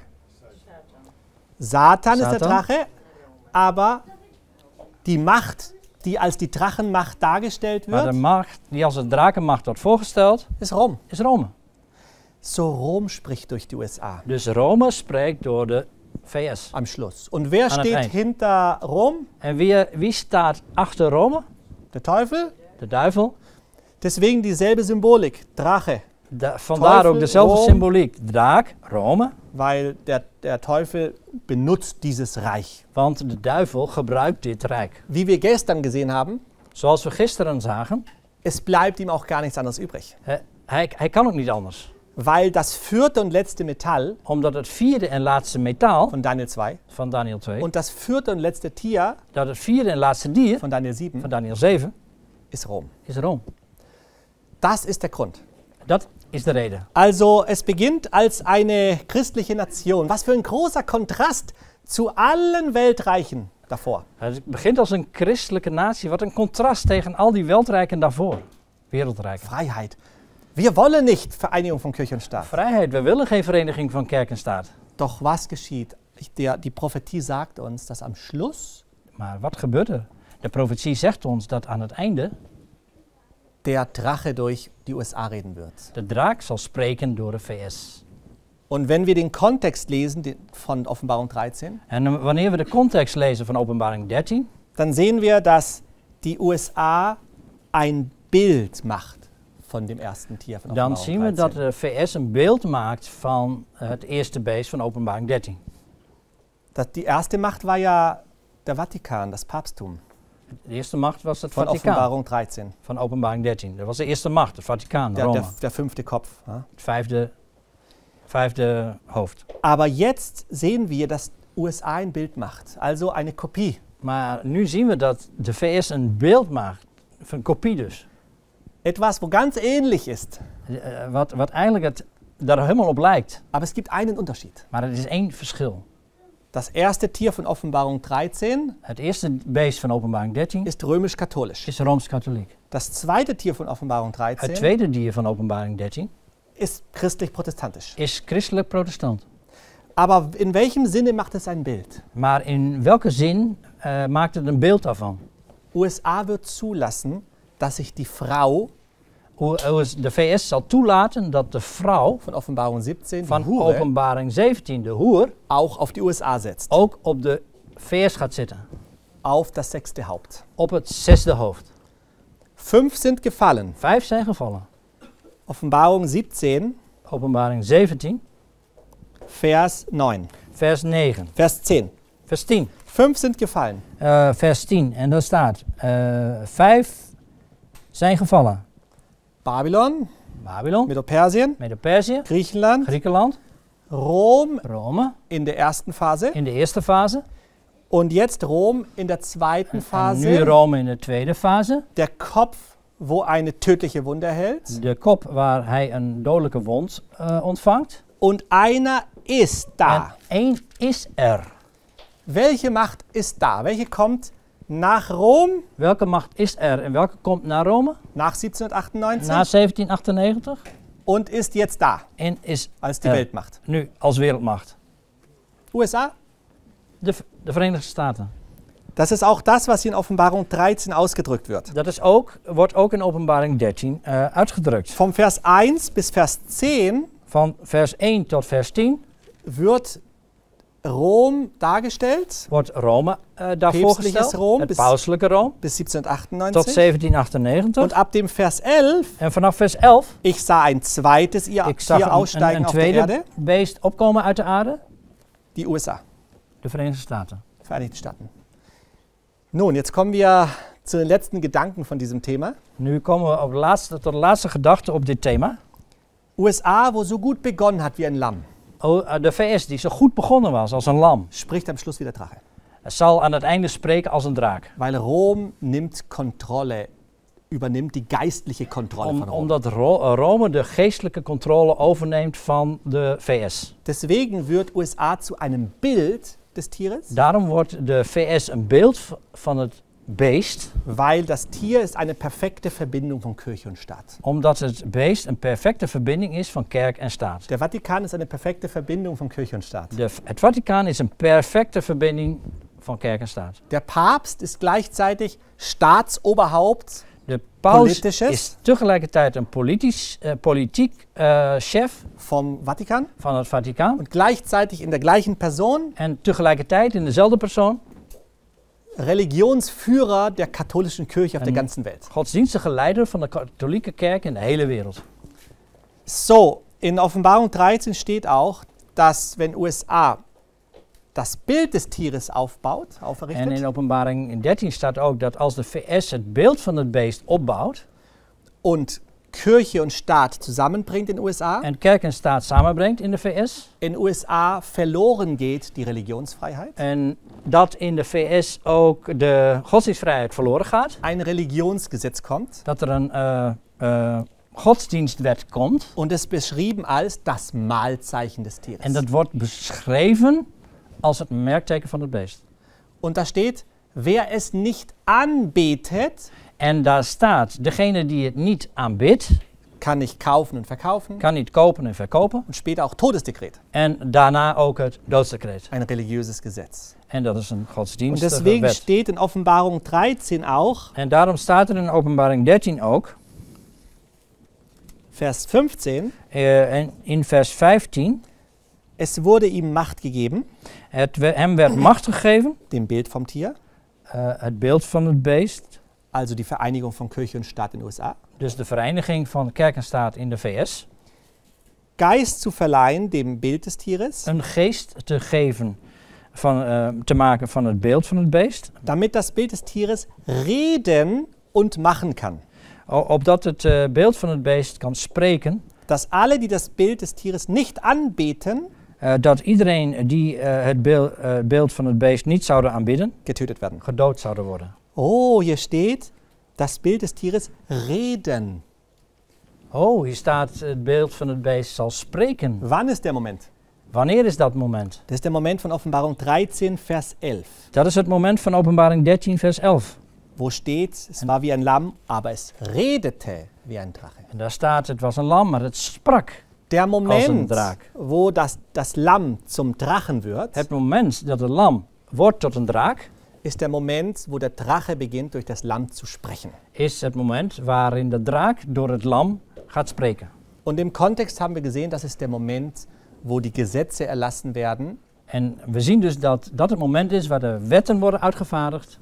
Satan, ist der Satan. Drache, aber die Macht, die als die Drachenmacht dargestellt Maar de wird, macht die als een drakenmacht wordt voorgesteld, ist Rom. is Rome. So, Rom spricht durch die U S A Dus Rome spreekt door de V S. am Schluss. Und wer An het steht eind. hinter Rom? En wie, wie staat achter Rome? Der Teufel. De duivel. Deswegen dieselbe Symbolik, Drache, Da, vandaar Teufel, ook dezelfde Rome. symboliek. Draak, Rome. weil der, der Teufel benutzt dieses Reich. Want de duivel gebruikt dit rijk. Wie wir gestern gesehen haben, Zoals we gisteren zagen, es bleibt ihm auch gar nichts anderes übrig. he- hij, hij kan ook niet anders. Weil das vierte und letzte Metall Omdat het vierde en laatste metaal von Daniel zwei van Daniel twee, und das vierte und letzte Tier dat het vierde en laatste dier von Daniel sieben van Daniel zeven, ist Rom. is Rome. Das ist der Grund. Dat is de reden. Also es beginnt als eine christliche Nation. Was für ein großer Kontrast zu allen Weltreichen davor. Het begint als een christelijke natie. Wat een contrast tegen al die wereldrijken daarvoor. Wereldrijken. Freiheit. Wir wollen nicht Vereinigung von Kirche und Staat. Vrijheid. We willen geen vereniging van kerk en staat. Doch was geschieht? Ich- Der, die Prophetie sagt uns, dass am Schluss Maar wat gebeurt er? De profetie zegt ons dat aan het einde der Drache durch die U S A reden wird. de draak zal spreken door de V S. Und wenn wir den Kontext lesen den, von Offenbarung dreizehn, En wanneer we de context lezen van Openbaring dertien, dann sehen wir, dass die U S A ein Bild macht von dem ersten Tier von dan Offenbarung zien we dat dreizehn. de V S een beeld maakt van het eerste beest van Openbaring dertien. Das, die erste Macht war ja der Vatikan, das Papsttum De eerste macht was het von Vaticaan, Offenbarung dreizehn. van Openbaring dertien. Dat was de eerste macht, het Vaticaan, Der, Rome. der, der fünfte Kopf. Ja. Het vijfde, vijfde hoofd. Aber jetzt sehen wir, dass U S A ein Bild macht, also eine Kopie. Maar nu zien we dat de V S een beeld maakt, een kopie dus. Etwas, wo ganz ähnlich ist. Uh, wat, wat eigenlijk het, daar helemaal op lijkt. Aber es gibt einen Unterschied. Maar er is één verschil. Das erste Tier von Offenbarung dreizehn Het eerste beest van Openbaring dertien ist römisch-katholisch. is Rooms-Katholiek. Das zweite Tier von Offenbarung Het dreizehn tweede dier van Openbaring dertien ist christlich-protestantisch. is christelijk-protestant. Aber in welchem Sinne macht es ein Bild? Maar in welke zin uh, maakt het een beeld daarvan? U S A wird zulassen, dass sich die Frau Hoe, hoe is- de V S zal toelaten dat de vrouw von Offenbarung siebzehn, die van Hure, Openbaring zeventien, de hoer, auch auf die U S A setzt. ook op de V S gaat zitten. Auf das sechste Haupt. Op het zesde hoofd. Fünf sind gefallen. Vijf zijn gevallen. Offenbarung siebzehn, Openbaring zeventien, Vers neun. vers negen. Vers zehn. Vers tien. Fünf sind gefallen. Uh, vers tien. En daar staat, uh, vijf zijn gevallen. Babylon, Babylon, Medo-Persien, Medo-Perzië, Griechenland, Griekenland, Rom Rome in der ersten Phase in de eerste fase. und jetzt Rom in der zweiten En nu Phase. Rome in de tweede fase. Der Kopf, wo eine tödliche Wunde hält. De kop waar hij een dodelijke wond uh, ontvangt. Und einer ist da. En één is er. Welche Macht ist da? Welche kommt nach Rom Welke macht is er en welke komt naar Rome? nach siebzehnhundertachtundneunzig Na zeventien achtennegentig. und ist jetzt da En is als die er Weltmacht? nu als wereldmacht. U S A? De, V- de Verenigde Staten. Das ist auch das, was hier in Offenbarung dreizehn ausgedrückt wird. Dat is ook, wordt ook in Openbaring dertien uh, uitgedrukt. Vom Vers eins bis Vers zehn Van vers één tot vers tien wird Rom dargestellt, wordt Rome uh, daar Päpstliches voorgesteld. Rom Het bis- pauselijke Rome. bis Tot siebzehnhundertachtundneunzig. zeventien achtennegentig. Und ab dem Vers elf, En vanaf vers elf, ich sah ein zweites ihr ik zag Tier een, een, aussteigen een auf der tweede Erde, beest opkomen uit de aarde. die U S A, De Verenigde Staten. Vereinigten Staaten. Nun, jetzt kommen wir zu den letzten Gedanken von diesem Thema. Nu komen we op de laatste, tot de laatste gedachte op dit thema. U S A, wo so gut begonnen hat wie ein Lamm, O, uh, de V S die zo goed begonnen was als een lam, spricht am Schluss wie der Drache. zal aan het einde spreken als een draak. Weil Rom nimmt Kontrolle, übernimmt die geistliche Kontrolle Om, von Rom. omdat Ro- uh, Rome de geestelijke controle overneemt van de V S. Deswegen wird U S A zu einem Bild des Tieres, Daarom wordt de V S een beeld v- van het beest, weil das Tier ist eine perfekte Verbindung von Kirche und Staat. omdat het beest een perfecte verbinding is van kerk en staat. Der Vatikan ist eine perfekte Verbindung von Kirche und Staat. De, het Vaticaan is een perfecte verbinding van kerk en staat. Der Papst ist gleichzeitig Staatsoberhaupt, De paus Politisches. is tegelijkertijd een politisch, uh, politiek uh, chef vom Vatikan van het Vaticaan. und gleichzeitig in der gleichen Person En tegelijkertijd in dezelfde persoon Religionsführer der katholischen Kirche auf der En- ganzen Welt. godsdienstige leider van de katholieke kerk in de hele wereld. So, in Offenbarung dreizehn steht auch, dass wenn U S A das Bild des Tieres aufbaut, En aufrichtet, in openbaring in dertien staat ook dat als de V S het beeld van het beest opbouwt und Kirche und Staat zusammenbringt in U S A, en kerk en staat samenbrengt in de V S in U S A verloren geht die Religionsfreiheit. en dat in de V S ook de godsdienstvrijheid verloren gaat, Ein Religionsgesetz kommt dat er een uh, uh, godsdienstwet komt und es beschrieben als das Mahlzeichen des Tieres. en dat wordt beschreven als het merkteken van het beest. Und da steht, wer es nicht anbetet, En daar staat, degene die het niet aanbidt, kann nicht kaufen und verkaufen kan niet kopen en verkopen. und später auch Todesdekret. En daarna ook het doodsdecreet. Ein religiöses Gesetz. En dat is een Und godsdienstige deswegen wet. steht in Offenbarung dreizehn auch, En daarom staat er in openbaring dertien ook, Vers fünfzehn, uh, en in vers vijftien, Es wurde ihm Macht gegeben, Het, we- hem werd macht gegeven, dem Bild vom Tier, uh, het beeld van het beest, also die Vereinigung von Kirche und Staat in den U S A. dus de vereniging van kerk en staat in de V S. Geist zu verleihen, dem Bild des Tieres, Een geest te geven, van, uh, te maken van het beeld van het beest, damit das Bild des Tieres reden und machen kann. o- opdat het uh, beeld van het beest kan spreken, Dass alle, die das Bild des Tieres nicht anbeten, uh, dat iedereen die uh, het beeld, uh, beeld van het beest niet zouden aanbidden, getötet werden. gedood zouden worden. Oh, hier steht, das Bild des Tieres reden. Oh, hier staat het beeld van het beest zal spreken. Wann ist der Moment? Wanneer is dat moment? Das ist der Moment von Offenbarung dreizehn, Vers elf, Dat is het moment van Openbaring dertien, vers elf. wo steht, es war wie ein Lamm, aber es redete wie ein Drache. En daar staat, het was een lam, maar het sprak. Der Moment, Draak. wo das, das Lamm zum Drachen wird, Het moment dat het lam wordt tot een draak, ist der Moment, wo der Drache beginnt, durch das Lamm zu sprechen. is het moment waarin de draak door het lam gaat spreken. Und im Kontext haben wir gesehen, das ist der Moment, wo die Gesetze erlassen werden, En we zien dus dat dat het moment is waar de wetten worden uitgevaardigd.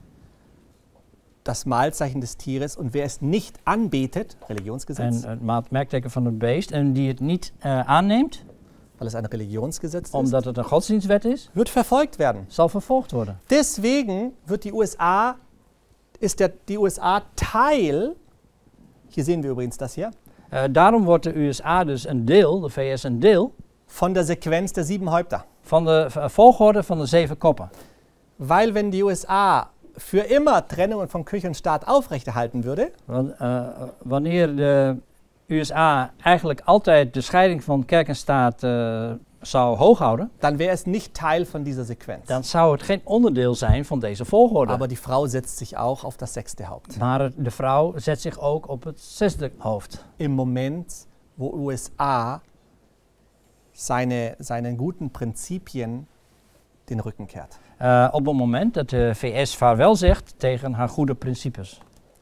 das Mahlzeichen des Tieres, und wer es nicht anbetet, En Religionsgesetz, het maat- merkteken van het beest. En die het niet uh, aanneemt, weil es ein Religionsgesetz ist, omdat het een godsdienstwet is, wird verfolgt werden. zal vervolgd worden. Deswegen wird die U S A, ist der, die U S A Teil, hier sehen wir übrigens das hier, Uh, daarom wordt de U S A dus een deel, de V S een deel, von der Sequenz der sieben Häupter. van de uh, volgorde van de zeven koppen. Weil wenn die U S A für immer Trennungen von Kirche und Staat aufrechterhalten würde, Want, uh, wanneer de U S A eigenlijk altijd de scheiding van kerk en staat uh, zou hooghouden, dann wäre es nicht Teil von dieser Sequenz. dan zou het geen onderdeel zijn van deze volgorde. Aber die Frau setzt sich auch auf das sechste Haupt. Maar de vrouw zet zich ook op het zesde hoofd. Im Moment, wo U S A seine, seinen guten Prinzipien den Rücken kehrt. Uh, op het moment dat de V S vaarwel zegt tegen haar goede principes.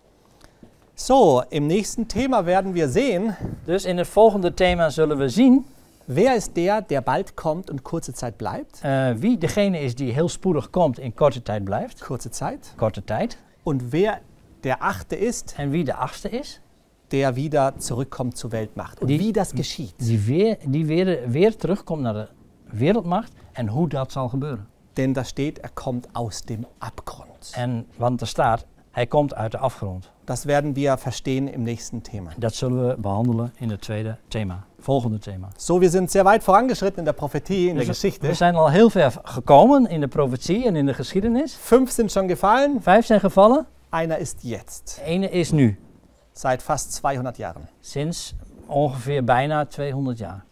So, im nächsten Thema werden wir sehen, Dus in het volgende thema zullen we zien wer ist der, der bald kommt und kurze Zeit bleibt. uh, wie degene is die heel spoedig komt en korte tijd blijft. Kurze Zeit. Korte tijd. Und wer der Achte ist, En wie de achtste is, der wieder zurückkommt zur Weltmacht. Und Die- wie das geschieht. die weer, die weer, weer terugkomt naar de wereldmacht en hoe dat zal gebeuren. Denn da steht, er kommt aus dem Abgrund. En, want er staat, hij komt uit de afgrond. Das werden wir verstehen im nächsten Thema. Dat zullen we behandelen in het tweede thema, volgende thema. So, wir sind sehr weit vorangeschritten in der Prophetie, in der Dus we Geschichte. zijn al heel ver gekomen in de profetie en in de geschiedenis. Fünf sind schon gefallen, Vijf zijn gevallen, einer ist jetzt. de ene is nu, Seit fast zweihundert Jahren. sinds ongeveer bijna tweehonderd jaar.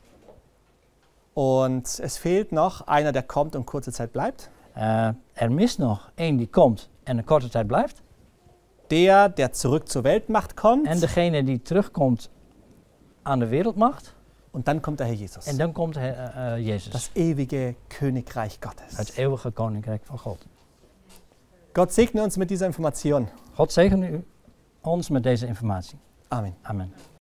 Und es fehlt noch einer, der kommt und kurze Zeit bleibt. Uh, er mist nog één die komt en een korte tijd blijft. Der, der zurück zur Weltmacht kommt. En degene die terugkomt aan de wereldmacht. Und dann kommt der Herr Jesus. En dan komt uh, uh, Jezus, Das ewige Königreich het Gottes. eeuwige koninkrijk van God. Gott segne uns mit dieser Information. God zegene u ons met deze informatie. Amen. Amen.